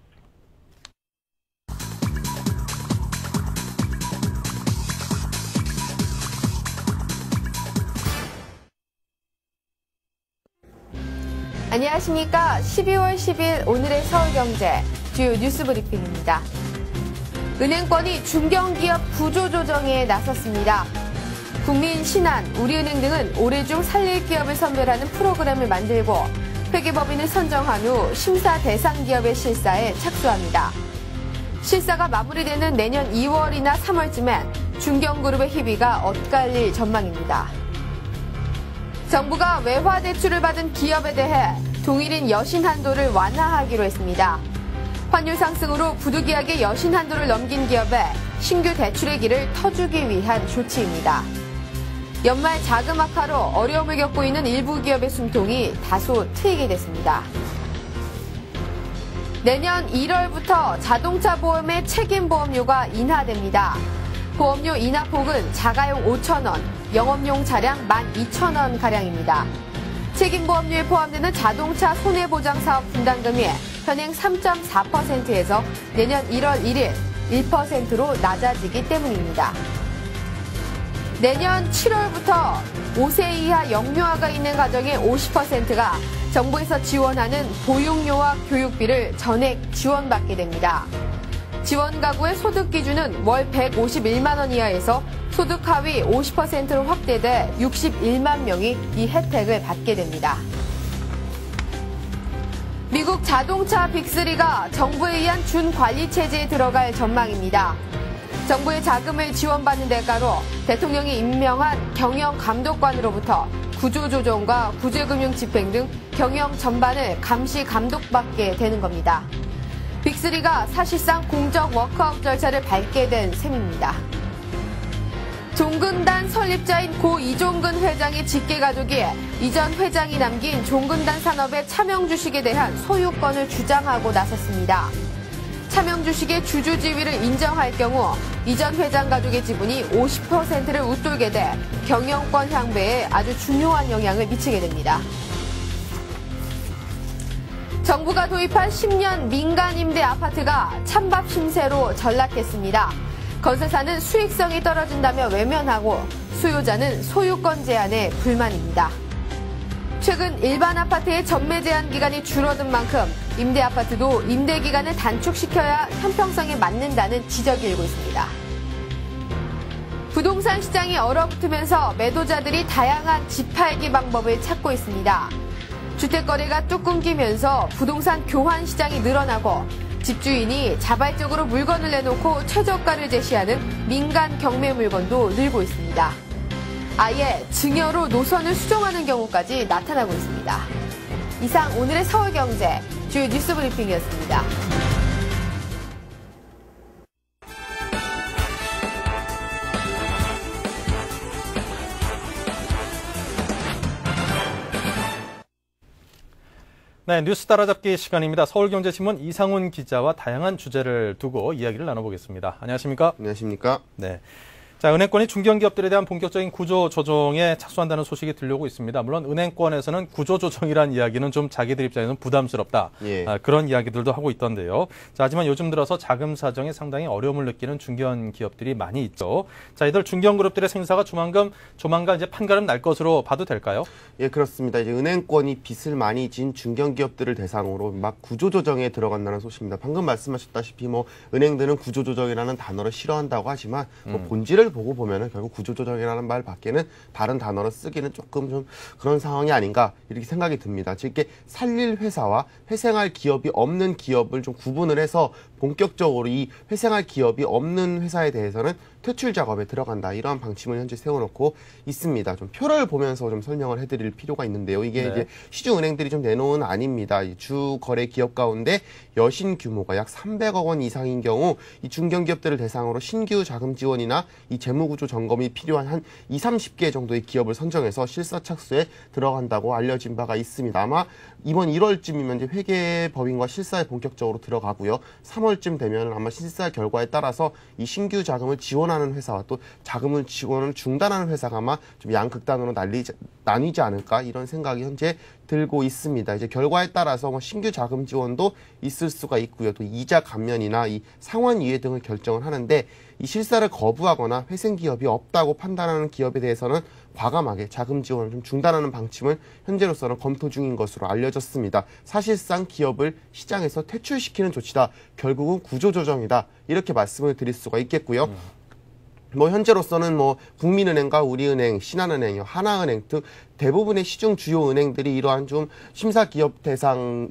안녕하십니까. 12월 10일 오늘의 서울경제 주요 뉴스 브리핑입니다. 은행권이 중견기업 구조조정에 나섰습니다. 국민, 신한, 우리은행 등은 올해 중 살릴 기업을 선별하는 프로그램을 만들고 회계법인을 선정한 후 심사 대상 기업의 실사에 착수합니다. 실사가 마무리되는 내년 2월이나 3월쯤엔 중견그룹의 희비가 엇갈릴 전망입니다. 정부가 외화 대출을 받은 기업에 대해 동일인 여신 한도를 완화하기로 했습니다. 환율 상승으로 부득이하게 여신 한도를 넘긴 기업에 신규 대출의 길을 터주기 위한 조치입니다. 연말 자금 악화로 어려움을 겪고 있는 일부 기업의 숨통이 다소 트이게 됐습니다. 내년 1월부터 자동차 보험의 책임보험료가 인하됩니다. 보험료 인하폭은 자가용 5,000원, 영업용 차량 12,000원가량입니다. 책임보험료에 포함되는 자동차 손해보장사업 분담금이 현행 3.4%에서 내년 1월 1일 1%로 낮아지기 때문입니다. 내년 7월부터 5세 이하 영유아가 있는 가정의 50%가 정부에서 지원하는 보육료와 교육비를 전액 지원받게 됩니다. 지원 가구의 소득 기준은 월 151만 원 이하에서 소득 하위 50%로 확대돼 61만 명이 이 혜택을 받게 됩니다. 미국 자동차 빅3가 정부에 의한 준관리 체제에 들어갈 전망입니다. 정부의 자금을 지원받는 대가로 대통령이 임명한 경영감독관으로부터 구조조정과 구제금융 집행 등 경영 전반을 감시 감독받게 되는 겁니다. 빅3가 사실상 공적 워크아웃 절차를 밟게 된 셈입니다. 종근단 설립자인 고 이종근 회장의 직계가족이 이전 회장이 남긴 종근단 산업의 차명 주식에 대한 소유권을 주장하고 나섰습니다. 차명 주식의 주주 지위를 인정할 경우 이전 회장 가족의 지분이 50%를 웃돌게 돼 경영권 향배에 아주 중요한 영향을 미치게 됩니다. 정부가 도입한 10년 민간 임대 아파트가 찬밥 심세로 전락했습니다. 건설사는 수익성이 떨어진다며 외면하고 수요자는 소유권 제한에 불만입니다. 최근 일반 아파트의 전매 제한 기간이 줄어든 만큼 임대 아파트도 임대 기간을 단축시켜야 형평성에 맞는다는 지적이 일고 있습니다. 부동산 시장이 얼어붙으면서 매도자들이 다양한 집 팔기 방법을 찾고 있습니다. 주택 거래가 뚝 끊기면서 부동산 교환 시장이 늘어나고 집주인이 자발적으로 물건을 내놓고 최저가를 제시하는 민간 경매 물건도 늘고 있습니다. 아예 증여로 노선을 수정하는 경우까지 나타나고 있습니다. 이상 오늘의 서울경제 주요 뉴스 브리핑이었습니다. 네, 뉴스 따라잡기 시간입니다. 서울경제신문 이상훈 기자와 다양한 주제를 두고 이야기를 나눠보겠습니다. 안녕하십니까? 안녕하십니까? 네. 자, 은행권이 중견기업들에 대한 본격적인 구조 조정에 착수한다는 소식이 들려오고 있습니다. 물론 은행권에서는 구조 조정이라는 이야기는 좀 자기들 입장에서는 부담스럽다. 예. 그런 이야기들도 하고 있던데요. 자, 하지만 요즘 들어서 자금 사정에 상당히 어려움을 느끼는 중견기업들이 많이 있죠. 자, 이들 중견그룹들의 생사가 조만간 이제 판가름 날 것으로 봐도 될까요? 예, 그렇습니다. 이제 은행권이 빚을 많이 진 중견기업들을 대상으로 막 구조 조정에 들어간다는 소식입니다. 방금 말씀하셨다시피 뭐 은행들은 구조 조정이라는 단어를 싫어한다고 하지만 뭐 본질을 보고 보면은 결국 구조조정이라는 말 밖에는 다른 단어로 쓰기는 조금 좀 그런 상황이 아닌가 이렇게 생각이 듭니다. 즉 이게 살릴 회사와 회생할 기업이 없는 기업을 좀 구분을 해서 본격적으로 이 회생할 기업이 없는 회사에 대해서는 퇴출 작업에 들어간다. 이러한 방침을 현재 세워놓고 있습니다. 좀 표를 보면서 좀 설명을 해드릴 필요가 있는데요. 이게 이제 시중은행들이 좀 내놓은 안입니다. 주 거래 기업 가운데 여신 규모가 약 300억 원 이상인 경우 이 중견기업들을 대상으로 신규 자금 지원이나 이 재무구조 점검이 필요한 한 20-30개 정도의 기업을 선정해서 실사착수에 들어간다고 알려진 바가 있습니다. 아마 이번 1월쯤이면 이제 회계법인과 실사에 본격적으로 들어가고요. 3월쯤 되면 아마 실사 결과에 따라서 이 신규 자금을 지원하는 회사와 또 자금을 지원을 중단하는 회사가 아마 좀 양극단으로 나뉘지 않을까 이런 생각이 현재 들고 있습니다. 이제 결과에 따라서 뭐 신규 자금 지원도 있을 수가 있고요. 또 이자 감면이나 이 상환 이해 등을 결정을 하는데 이 실사를 거부하거나 회생 기업이 없다고 판단하는 기업에 대해서는 과감하게 자금 지원을 좀 중단하는 방침을 현재로서는 검토 중인 것으로 알려졌습니다. 사실상 기업을 시장에서 퇴출시키는 조치다. 결국은 구조조정이다. 이렇게 말씀을 드릴 수가 있겠고요. 뭐 현재로서는 뭐 국민은행과 우리은행, 신한은행, 하나은행 등 대부분의 시중 주요 은행들이 이러한 좀 심사 대상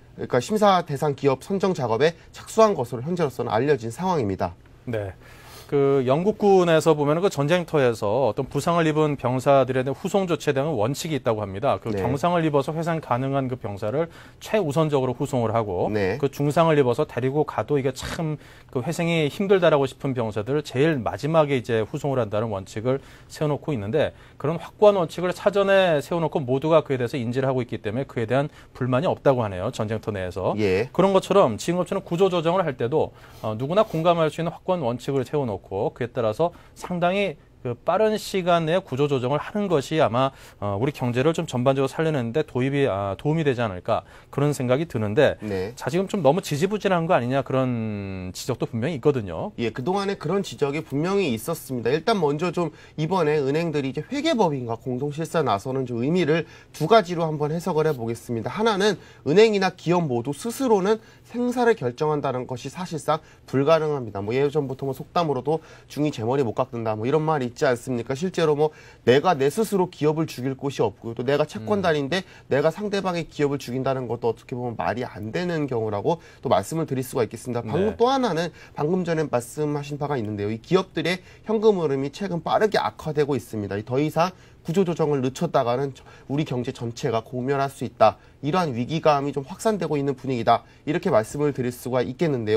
기업 선정 작업에 착수한 것으로 현재로서는 알려진 상황입니다. 네. 그 영국군에서 보면 그 전쟁터에서 어떤 부상을 입은 병사들에 대한 후송 조치에 대한 원칙이 있다고 합니다. 그 경상을 입어서 회상 가능한 그 병사를 최우선적으로 후송을 하고 그 중상을 입어서 데리고 가도 이게 참 그 회생이 힘들다라고 싶은 병사들을 제일 마지막에 이제 후송을 한다는 원칙을 세워놓고 있는데 그런 확고한 원칙을 사전에 세워놓고 모두가 그에 대해서 인지를 하고 있기 때문에 그에 대한 불만이 없다고 하네요. 전쟁터 내에서. 그런 것처럼 지금처럼 구조조정을 할 때도 누구나 공감할 수 있는 확고한 원칙을 세워놓고 그에 따라서 상당히 그 빠른 시간 내에 구조 조정을 하는 것이 아마 우리 경제를 좀 전반적으로 살리는데 도움이 되지 않을까 그런 생각이 드는데 네. 자 지금 좀 너무 지지부진한 거 아니냐 그런 지적도 분명히 있거든요. 예, 그동안에 그런 지적이 분명히 있었습니다. 일단 먼저 좀 이번에 은행들이 이제 회계법인과 공동실사 나서는 좀 의미를 두 가지로 한번 해석을 해보겠습니다. 하나는 은행이나 기업 모두 스스로는 생사를 결정한다는 것이 사실상 불가능합니다. 뭐 예전부터 뭐 속담으로도 중이 제 머리 못 깎는다 뭐 이런 말이 있지 않습니까? 실제로 뭐 내가 내 스스로 기업을 죽일 곳이 없고요. 또 내가 채권단인데 내가 상대방의 기업을 죽인다는 것도 어떻게 보면 말이 안 되는 경우라고 또 말씀을 드릴 수가 있겠습니다. 방금 네. 또 하나는 방금 전에 말씀하신 바가 있는데요. 이 기업들의 현금 흐름이 최근 빠르게 악화되고 있습니다. 더 이상 구조조정을 늦췄다가는 우리 경제 전체가 공멸할 수 있다. 이러한 위기감이 좀 확산되고 있는 분위기다. 이렇게 말씀을 드릴 수가 있겠는데요.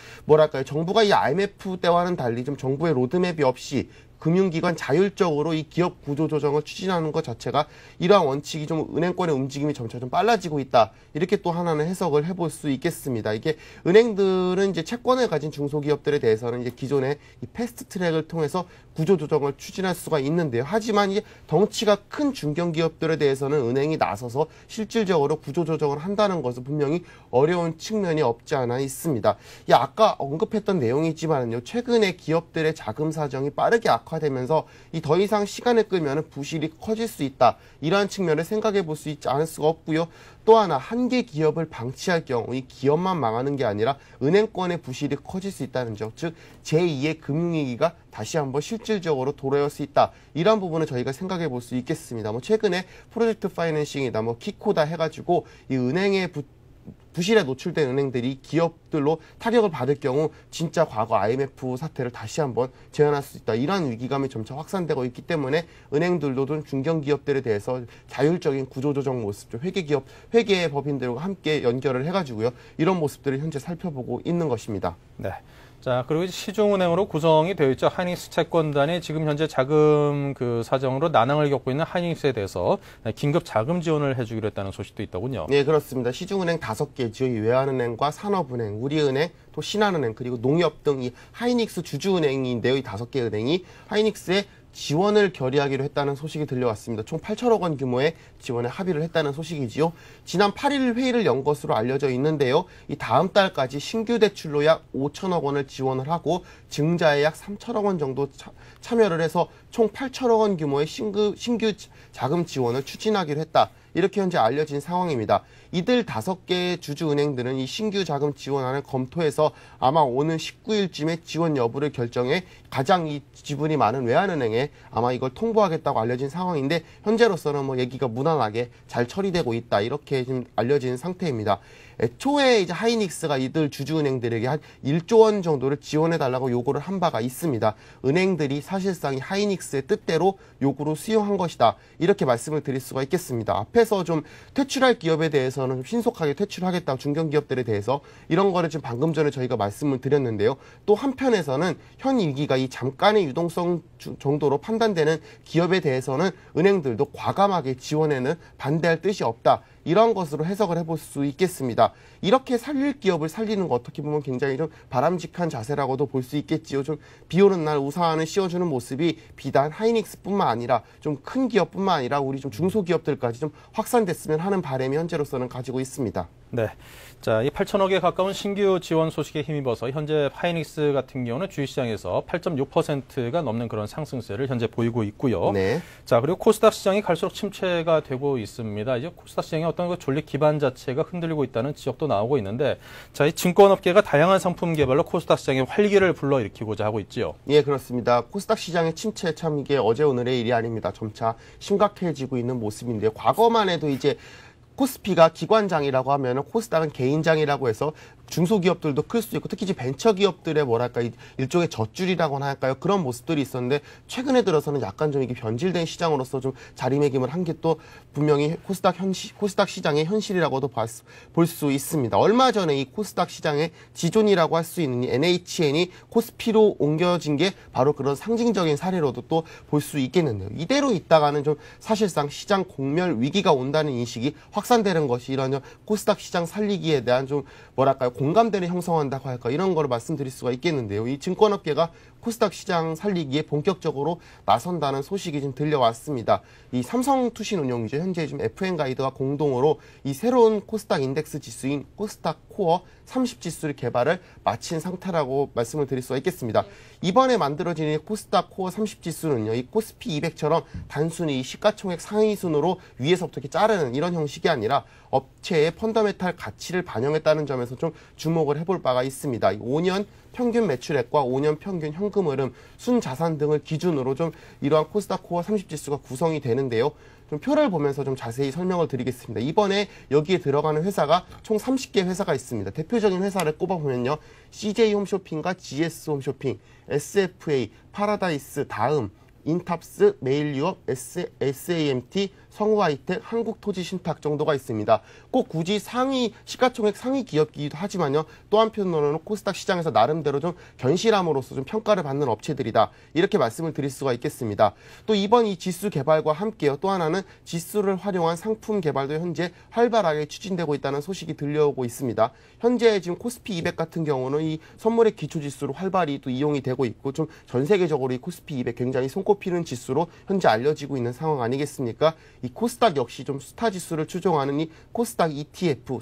정부가 이 IMF 때와는 달리 좀 정부의 로드맵이 없이 금융기관 자율적으로 이 기업 구조 조정을 추진하는 것 자체가 이러한 원칙이 좀 은행권의 움직임이 점차 좀 빨라지고 있다. 이렇게 또 하나는 해석을 해볼 수 있겠습니다. 이게 은행들은 이제 채권을 가진 중소기업들에 대해서는 이제 기존의 이 패스트 트랙을 통해서 구조 조정을 추진할 수가 있는데요. 하지만 이게 덩치가 큰 중견기업들에 대해서는 은행이 나서서 실질적으로 구조 조정을 한다는 것은 분명히 어려운 측면이 없지 않아 있습니다. 아까 언급했던 내용이지만요. 최근에 기업들의 자금 사정이 빠르게 악화되면서 이 더 이상 시간을 끌면 부실이 커질 수 있다. 이러한 측면을 생각해 볼 수 있지 않을 수가 없고요. 또 하나 한 개 기업을 방치할 경우 이 기업만 망하는 게 아니라 은행권의 부실이 커질 수 있다는 점, 즉 제2의 금융위기가 다시 한번 실질적으로 돌아올 수 있다. 이러한 부분을 저희가 생각해 볼 수 있겠습니다. 뭐 최근에 프로젝트 파이낸싱이다, 뭐 키코다 해가지고 이 은행의 부실에 노출된 은행들이 기업들로 타격을 받을 경우 진짜 과거 IMF 사태를 다시 한번 재현할 수 있다. 이러한 위기감이 점차 확산되고 있기 때문에 은행들도 중견기업들에 대해서 자율적인 구조조정 모습, 회계 법인들과 함께 연결을 해가지고요. 이런 모습들을 현재 살펴보고 있는 것입니다. 네. 자, 그리고 이제 시중은행으로 구성이 되어 있죠. 하이닉스 채권단이 지금 현재 자금 사정으로 난항을 겪고 있는 하이닉스에 대해서 긴급 자금 지원을 해주기로 했다는 소식도 있더군요. 네, 그렇습니다. 시중은행 5개지요. 이 외환은행과 산업은행, 우리은행, 또 신한은행, 그리고 농협 등 이 하이닉스 주주은행인데요. 이 5개 은행이 하이닉스의 지원을 결의하기로 했다는 소식이 들려왔습니다. 총 8천억 원 규모의 지원에 합의를 했다는 소식이지요. 지난 8일 회의를 연 것으로 알려져 있는데요. 이 다음 달까지 신규 대출로 약 5천억 원을 지원을 하고 증자에 약 3천억 원 정도 참여를 해서 총 8천억 원 규모의 신규 자금 지원을 추진하기로 했다. 이렇게 현재 알려진 상황입니다. 이들 5개 주주은행들은 이 신규 자금 지원안을 검토해서 아마 오는 19일쯤에 지원 여부를 결정해 가장 이 지분이 많은 외환은행에 아마 이걸 통보하겠다고 알려진 상황인데 현재로서는 뭐 얘기가 무난하게 잘 처리되고 있다. 이렇게 지금 알려진 상태입니다. 애초에 이제 하이닉스가 이들 주주은행들에게 한 1조 원 정도를 지원해달라고 요구를 한 바가 있습니다. 은행들이 사실상 이 하이닉스의 뜻대로 요구를 수용한 것이다. 이렇게 말씀을 드릴 수가 있겠습니다. 앞에서 좀 퇴출할 기업에 대해서는 신속하게 퇴출하겠다. 중견기업들에 대해서 이런 거를 지금 방금 전에 저희가 말씀을 드렸는데요. 또 한편에서는 현 위기가 이 잠깐의 유동성 정도로 판단되는 기업에 대해서는 은행들도 과감하게 지원에는 반대할 뜻이 없다. 이런 것으로 해석을 해볼 수 있겠습니다. 이렇게 살릴 기업을 살리는 거 어떻게 보면 굉장히 좀 바람직한 자세라고도 볼 수 있겠지요. 좀 비 오는 날 우산을 씌워주는 모습이 비단 하이닉스뿐만 아니라 좀 큰 기업뿐만 아니라 우리 좀 중소기업들까지 좀 확산됐으면 하는 바람이 현재로서는 가지고 있습니다. 네. 자, 이 8천억에 가까운 신규 지원 소식에 힘입어서 현재 하이닉스 같은 경우는 주식시장에서 8.6%가 넘는 그런 상승세를 현재 보이고 있고요. 네. 자, 그리고 코스닥 시장이 갈수록 침체가 되고 있습니다. 이제 코스닥 시장의 어떤 그 존립 기반 자체가 흔들리고 있다는 지적도 나오고 있는데, 자, 이 증권업계가 다양한 상품 개발로 코스닥 시장의 활기를 불러일으키고자 하고 있지요. 예, 그렇습니다. 코스닥 시장의 침체 참 이게 어제 오늘의 일이 아닙니다. 점차 심각해지고 있는 모습인데요. 과거만 해도 이제 코스피가 기관장이라고 하면 코스닥은 개인장이라고 해서 중소기업들도 클 수 있고 특히 이제 벤처기업들의 일종의 젖줄이라고나 할까요? 그런 모습들이 있었는데 최근에 들어서는 약간 좀 이게 변질된 시장으로서 좀 자리매김을 한 게 또 분명히 코스닥 시장의 현실이라고도 볼 수 있습니다. 얼마 전에 이 코스닥 시장의 지존이라고 할 수 있는 이 NHN이 코스피로 옮겨진 게 바로 그런 상징적인 사례로도 또 볼 수 있겠는데요. 이대로 있다가는 좀 사실상 시장 공멸 위기가 온다는 인식이 확산되는 것이 이런 코스닥 시장 살리기에 대한 좀 공감대를 형성한다고 할까 이런 거를 말씀드릴 수가 있겠는데요. 이 증권업계가 코스닥 시장 살리기에 본격적으로 나선다는 소식이 좀 들려왔습니다. 이 삼성투신운용이죠. 현재 지금 FN가이드와 공동으로 이 새로운 코스닥 인덱스 지수인 코스닥 코어 30 지수를 개발을 마친 상태라고 말씀을 드릴 수가 있겠습니다. 이번에 만들어진 이 코스닥 코어 30 지수는요, 이 코스피 200처럼 단순히 시가총액 상위 순으로 위에서부터 이렇게 자르는 이런 형식이 아니라 업체의 펀더멘탈 가치를 반영했다는 점에서 좀 주목을 해볼 바가 있습니다. 5년 평균 매출액과 5년 평균 현금 흐름, 순자산 등을 기준으로 좀 이러한 코스닥 코어 30 지수가 구성이 되는데요. 좀 표를 보면서 좀 자세히 설명을 드리겠습니다. 이번에 여기에 들어가는 회사가 총 30개 회사가 있습니다. 대표적인 회사를 꼽아보면요. CJ 홈쇼핑과 GS 홈쇼핑, SFA, 파라다이스, 다음, 인탑스, 메일유업, SAMT, 성우하이텍, 한국토지신탁 정도가 있습니다. 꼭 굳이 상위 시가총액 상위 기업이기도 하지만요. 또 한편으로는 코스닥 시장에서 나름대로 좀 견실함으로써 좀 평가를 받는 업체들이다. 이렇게 말씀을 드릴 수가 있겠습니다. 또 이번 이 지수 개발과 함께요. 또 하나는 지수를 활용한 상품 개발도 현재 활발하게 추진되고 있다는 소식이 들려오고 있습니다. 현재 지금 코스피 200 같은 경우는 이 선물의 기초 지수로 활발히 또 이용이 되고 있고 좀 전 세계적으로 이 코스피 200 굉장히 손꼽히는 지수로 현재 알려지고 있는 상황 아니겠습니까? 이 코스닥 역시 좀 스타 지수를 추종하는 이 코스닥 ETF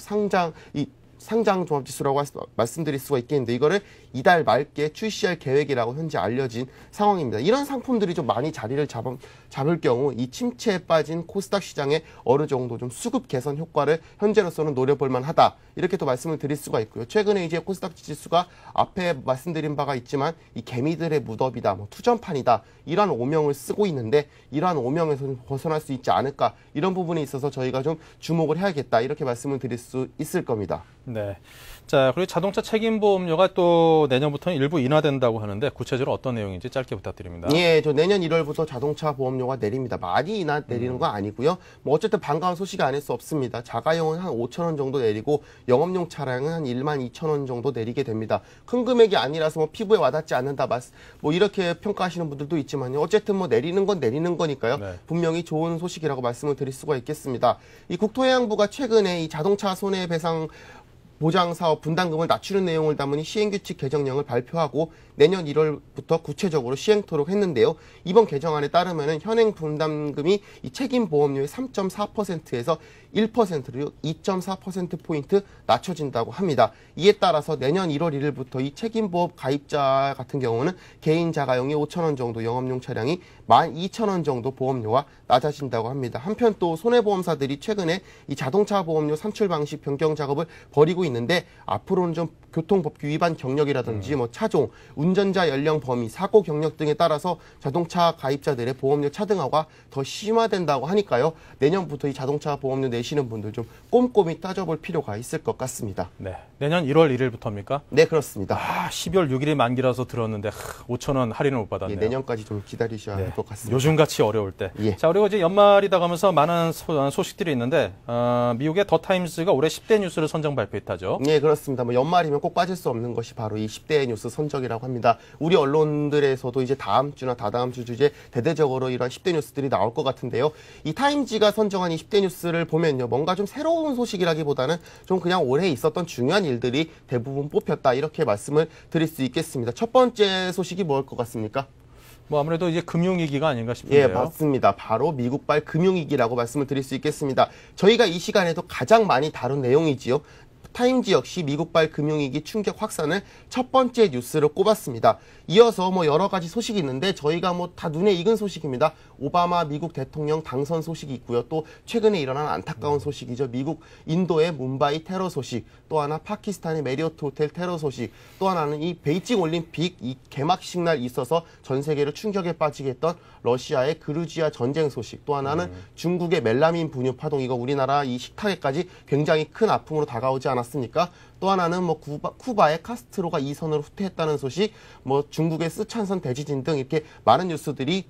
상장 종합 지수라고 말씀드릴 수가 있겠는데 이거를 이달 말께 출시할 계획이라고 현재 알려진 상황입니다. 이런 상품들이 좀 많이 자리를 잡을 경우 이 침체에 빠진 코스닥 시장에 어느 정도 좀 수급 개선 효과를 현재로서는 노려볼 만하다. 이렇게 또 말씀을 드릴 수가 있고요. 최근에 이제 코스닥 지수가 앞에 말씀드린 바가 있지만 이 개미들의 무덤이다, 뭐 투전판이다 이러한 오명을 쓰고 있는데 이러한 오명에서 좀 벗어날 수 있지 않을까 이런 부분에 있어서 저희가 좀 주목을 해야겠다 이렇게 말씀을 드릴 수 있을 겁니다. 네. 자, 그리고 자동차 책임보험료가 또 내년부터는 일부 인하된다고 하는데 구체적으로 어떤 내용인지 짧게 부탁드립니다. 예, 저 내년 1월부터 자동차 보험료가 내립니다. 많이 내리는 거 아니고요. 뭐 어쨌든 반가운 소식이 아닐 수 없습니다. 자가용은 한 5,000원 정도 내리고 영업용 차량은 한 12,000원 정도 내리게 됩니다. 큰 금액이 아니라서 뭐 피부에 와닿지 않는다. 뭐 이렇게 평가하시는 분들도 있지만요. 어쨌든 뭐 내리는 건 내리는 거니까요. 네. 분명히 좋은 소식이라고 말씀을 드릴 수가 있겠습니다. 이 국토해양부가 최근에 이 자동차 손해배상 보장사업 분담금을 낮추는 내용을 담은 이 시행규칙 개정령을 발표하고 내년 1월부터 구체적으로 시행토록 했는데요. 이번 개정안에 따르면 현행 분담금이 이 책임보험료의 3.4%에서 1%로 2.4%포인트 낮춰진다고 합니다. 이에 따라서 내년 1월 1일부터 이 책임보험 가입자 같은 경우는 개인 자가용이 5,000원 정도, 영업용 차량이 12,000원 정도 보험료가 낮아진다고 합니다. 한편 또 손해보험사들이 최근에 이 자동차 보험료 산출 방식 변경 작업을 벌이고 있는데 앞으로는 좀 교통법규 위반 경력이라든지 뭐 차종, 운전자 연령 범위, 사고 경력 등에 따라서 자동차 가입자들의 보험료 차등화가 더 심화된다고 하니까요. 내년부터 이 자동차 보험료 내시는 분들 좀 꼼꼼히 따져볼 필요가 있을 것 같습니다. 네. 내년 1월 1일부터입니까? 네, 그렇습니다. 12월 6일이 만기라서 들었는데 5,000원 할인을 못 받았네요. 예, 내년까지 좀 기다리셔야 할 것 같습니다. 요즘같이 어려울 때. 예. 자, 그리고 이제 연말이다 가면서 많은 소식들이 있는데 미국의 더 타임스가 올해 10대 뉴스를 선정 발표했다죠. 네, 그렇습니다. 뭐 연말이면 꼭 빠질 수 없는 것이 바로 이 10대 뉴스 선정이라고 합니다. 우리 언론들에서도 이제 다음 주나 다다음 주 주제 대대적으로 이런 10대 뉴스들이 나올 것 같은데요. 이 타임지가 선정한 이 10대 뉴스를 보면요. 뭔가 좀 새로운 소식이라기보다는 좀 그냥 올해 있었던 중요한 일들이 대부분 뽑혔다. 이렇게 말씀을 드릴 수 있겠습니다. 첫 번째 소식이 뭘 것 같습니까? 뭐 아무래도 이제 금융위기가 아닌가 싶은데요. 예, 맞습니다. 바로 미국발 금융위기라고 말씀을 드릴 수 있겠습니다. 저희가 이 시간에도 가장 많이 다룬 내용이지요. 타임지 역시 미국발 금융위기 충격 확산을 첫 번째 뉴스로 꼽았습니다. 이어서 뭐 여러 가지 소식이 있는데 저희가 뭐 다 눈에 익은 소식입니다. 오바마 미국 대통령 당선 소식이 있고요. 또 최근에 일어난 안타까운 소식이죠. 미국 인도의 뭄바이 테러 소식, 또 하나 파키스탄의 메리어트 호텔 테러 소식, 또 하나는 이 베이징 올림픽 이 개막식 날 있어서 전 세계를 충격에 빠지게 했던 러시아의 그루지아 전쟁 소식, 또 하나는 중국의 멜라민 분유 파동, 이거 우리나라 이 식탁에까지 굉장히 큰 아픔으로 다가오지 않았습니까? 또 하나는 뭐 쿠바의 카스트로가 이선을 후퇴했다는 소식, 뭐 중국의 쓰촨성 대지진 등 이렇게 많은 뉴스들이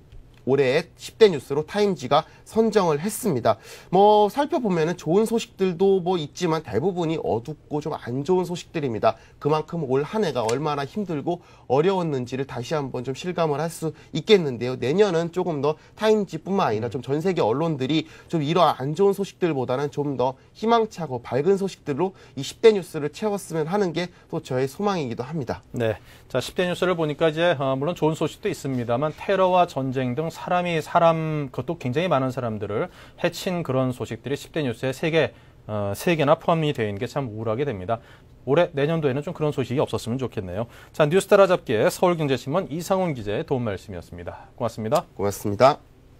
올해의 10대 뉴스로 타임지가 선정을 했습니다. 뭐 살펴보면은 좋은 소식들도 뭐 있지만 대부분이 어둡고 좀 안 좋은 소식들입니다. 그만큼 올 한 해가 얼마나 힘들고 어려웠는지를 다시 한번 좀 실감을 할 수 있겠는데요. 내년은 조금 더 타임지뿐만 아니라 좀 전 세계 언론들이 좀 이러한 안 좋은 소식들보다는 좀 더 희망차고 밝은 소식들로 이 10대 뉴스를 채웠으면 하는 게 또 저의 소망이기도 합니다. 네. 자, 10대 뉴스를 보니까 이제 물론 좋은 소식도 있습니다만 테러와 전쟁 등 그것도 굉장히 많은 사람들을 해친 그런 소식들이 10대 뉴스에 세 개나 포함이 되어 있는 게 참 우울하게 됩니다. 올해 내년도에는 좀 그런 소식이 없었으면 좋겠네요. 자, 뉴스 따라잡기의 서울경제신문 이상훈 기자의 도움 말씀이었습니다. 고맙습니다. 고맙습니다.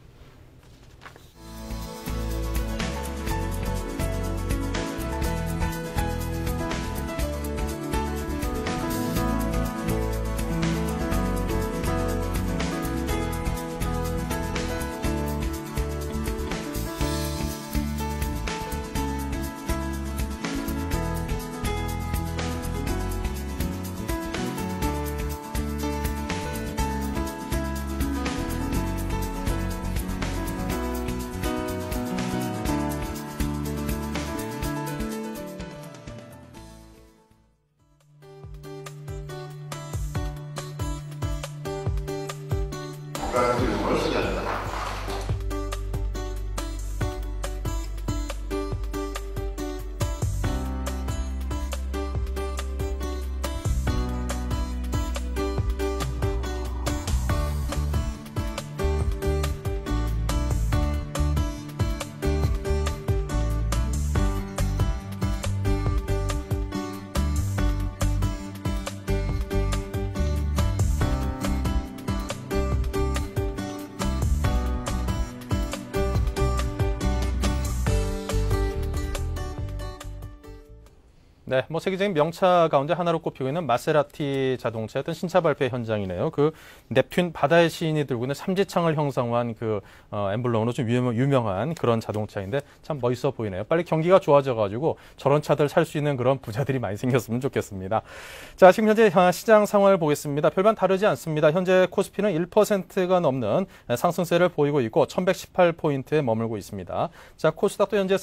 네, 뭐 세계적인 명차 가운데 하나로 꼽히고 있는 마세라티 자동차의 어떤 신차 발표 현장이네요. 그 넵튠 바다의 시인이 들고 있는 삼지창을 형상화한 그 엠블럼으로 좀 유명한 그런 자동차인데 참 멋있어 보이네요. 빨리 경기가 좋아져가지고 저런 차들 살 수 있는 그런 부자들이 많이 생겼으면 좋겠습니다. 자, 지금 현재 시장 상황을 보겠습니다. 별반 다르지 않습니다. 현재 코스피는 1%가 넘는 상승세를 보이고 있고 1118포인트에 머물고 있습니다. 자, 코스닥도 현재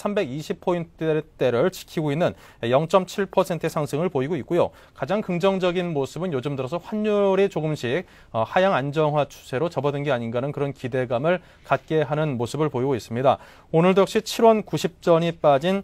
320포인트대를 지키고 있는 0.7%의 상승을 보이고 있고요. 가장 긍정적인 모습은 요즘 들어서 환율이 조금씩 하향 안정화 추세로 접어든 게 아닌가 하는 그런 기대감을 갖게 하는 모습을 보이고 있습니다. 오늘도 역시 7원 90전이 빠진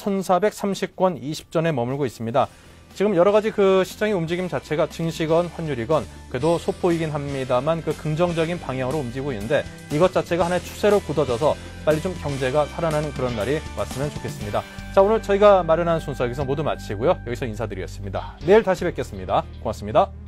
1430권 20전에 머물고 있습니다. 지금 여러 가지 그 시장의 움직임 자체가 증시건 환율이건 그래도 소폭이긴 합니다만 그 긍정적인 방향으로 움직이고 있는데 이것 자체가 하나의 추세로 굳어져서 빨리 좀 경제가 살아나는 그런 날이 왔으면 좋겠습니다. 자, 오늘 저희가 마련한 순서 여기서 모두 마치고요. 여기서 인사드리겠습니다. 내일 다시 뵙겠습니다. 고맙습니다.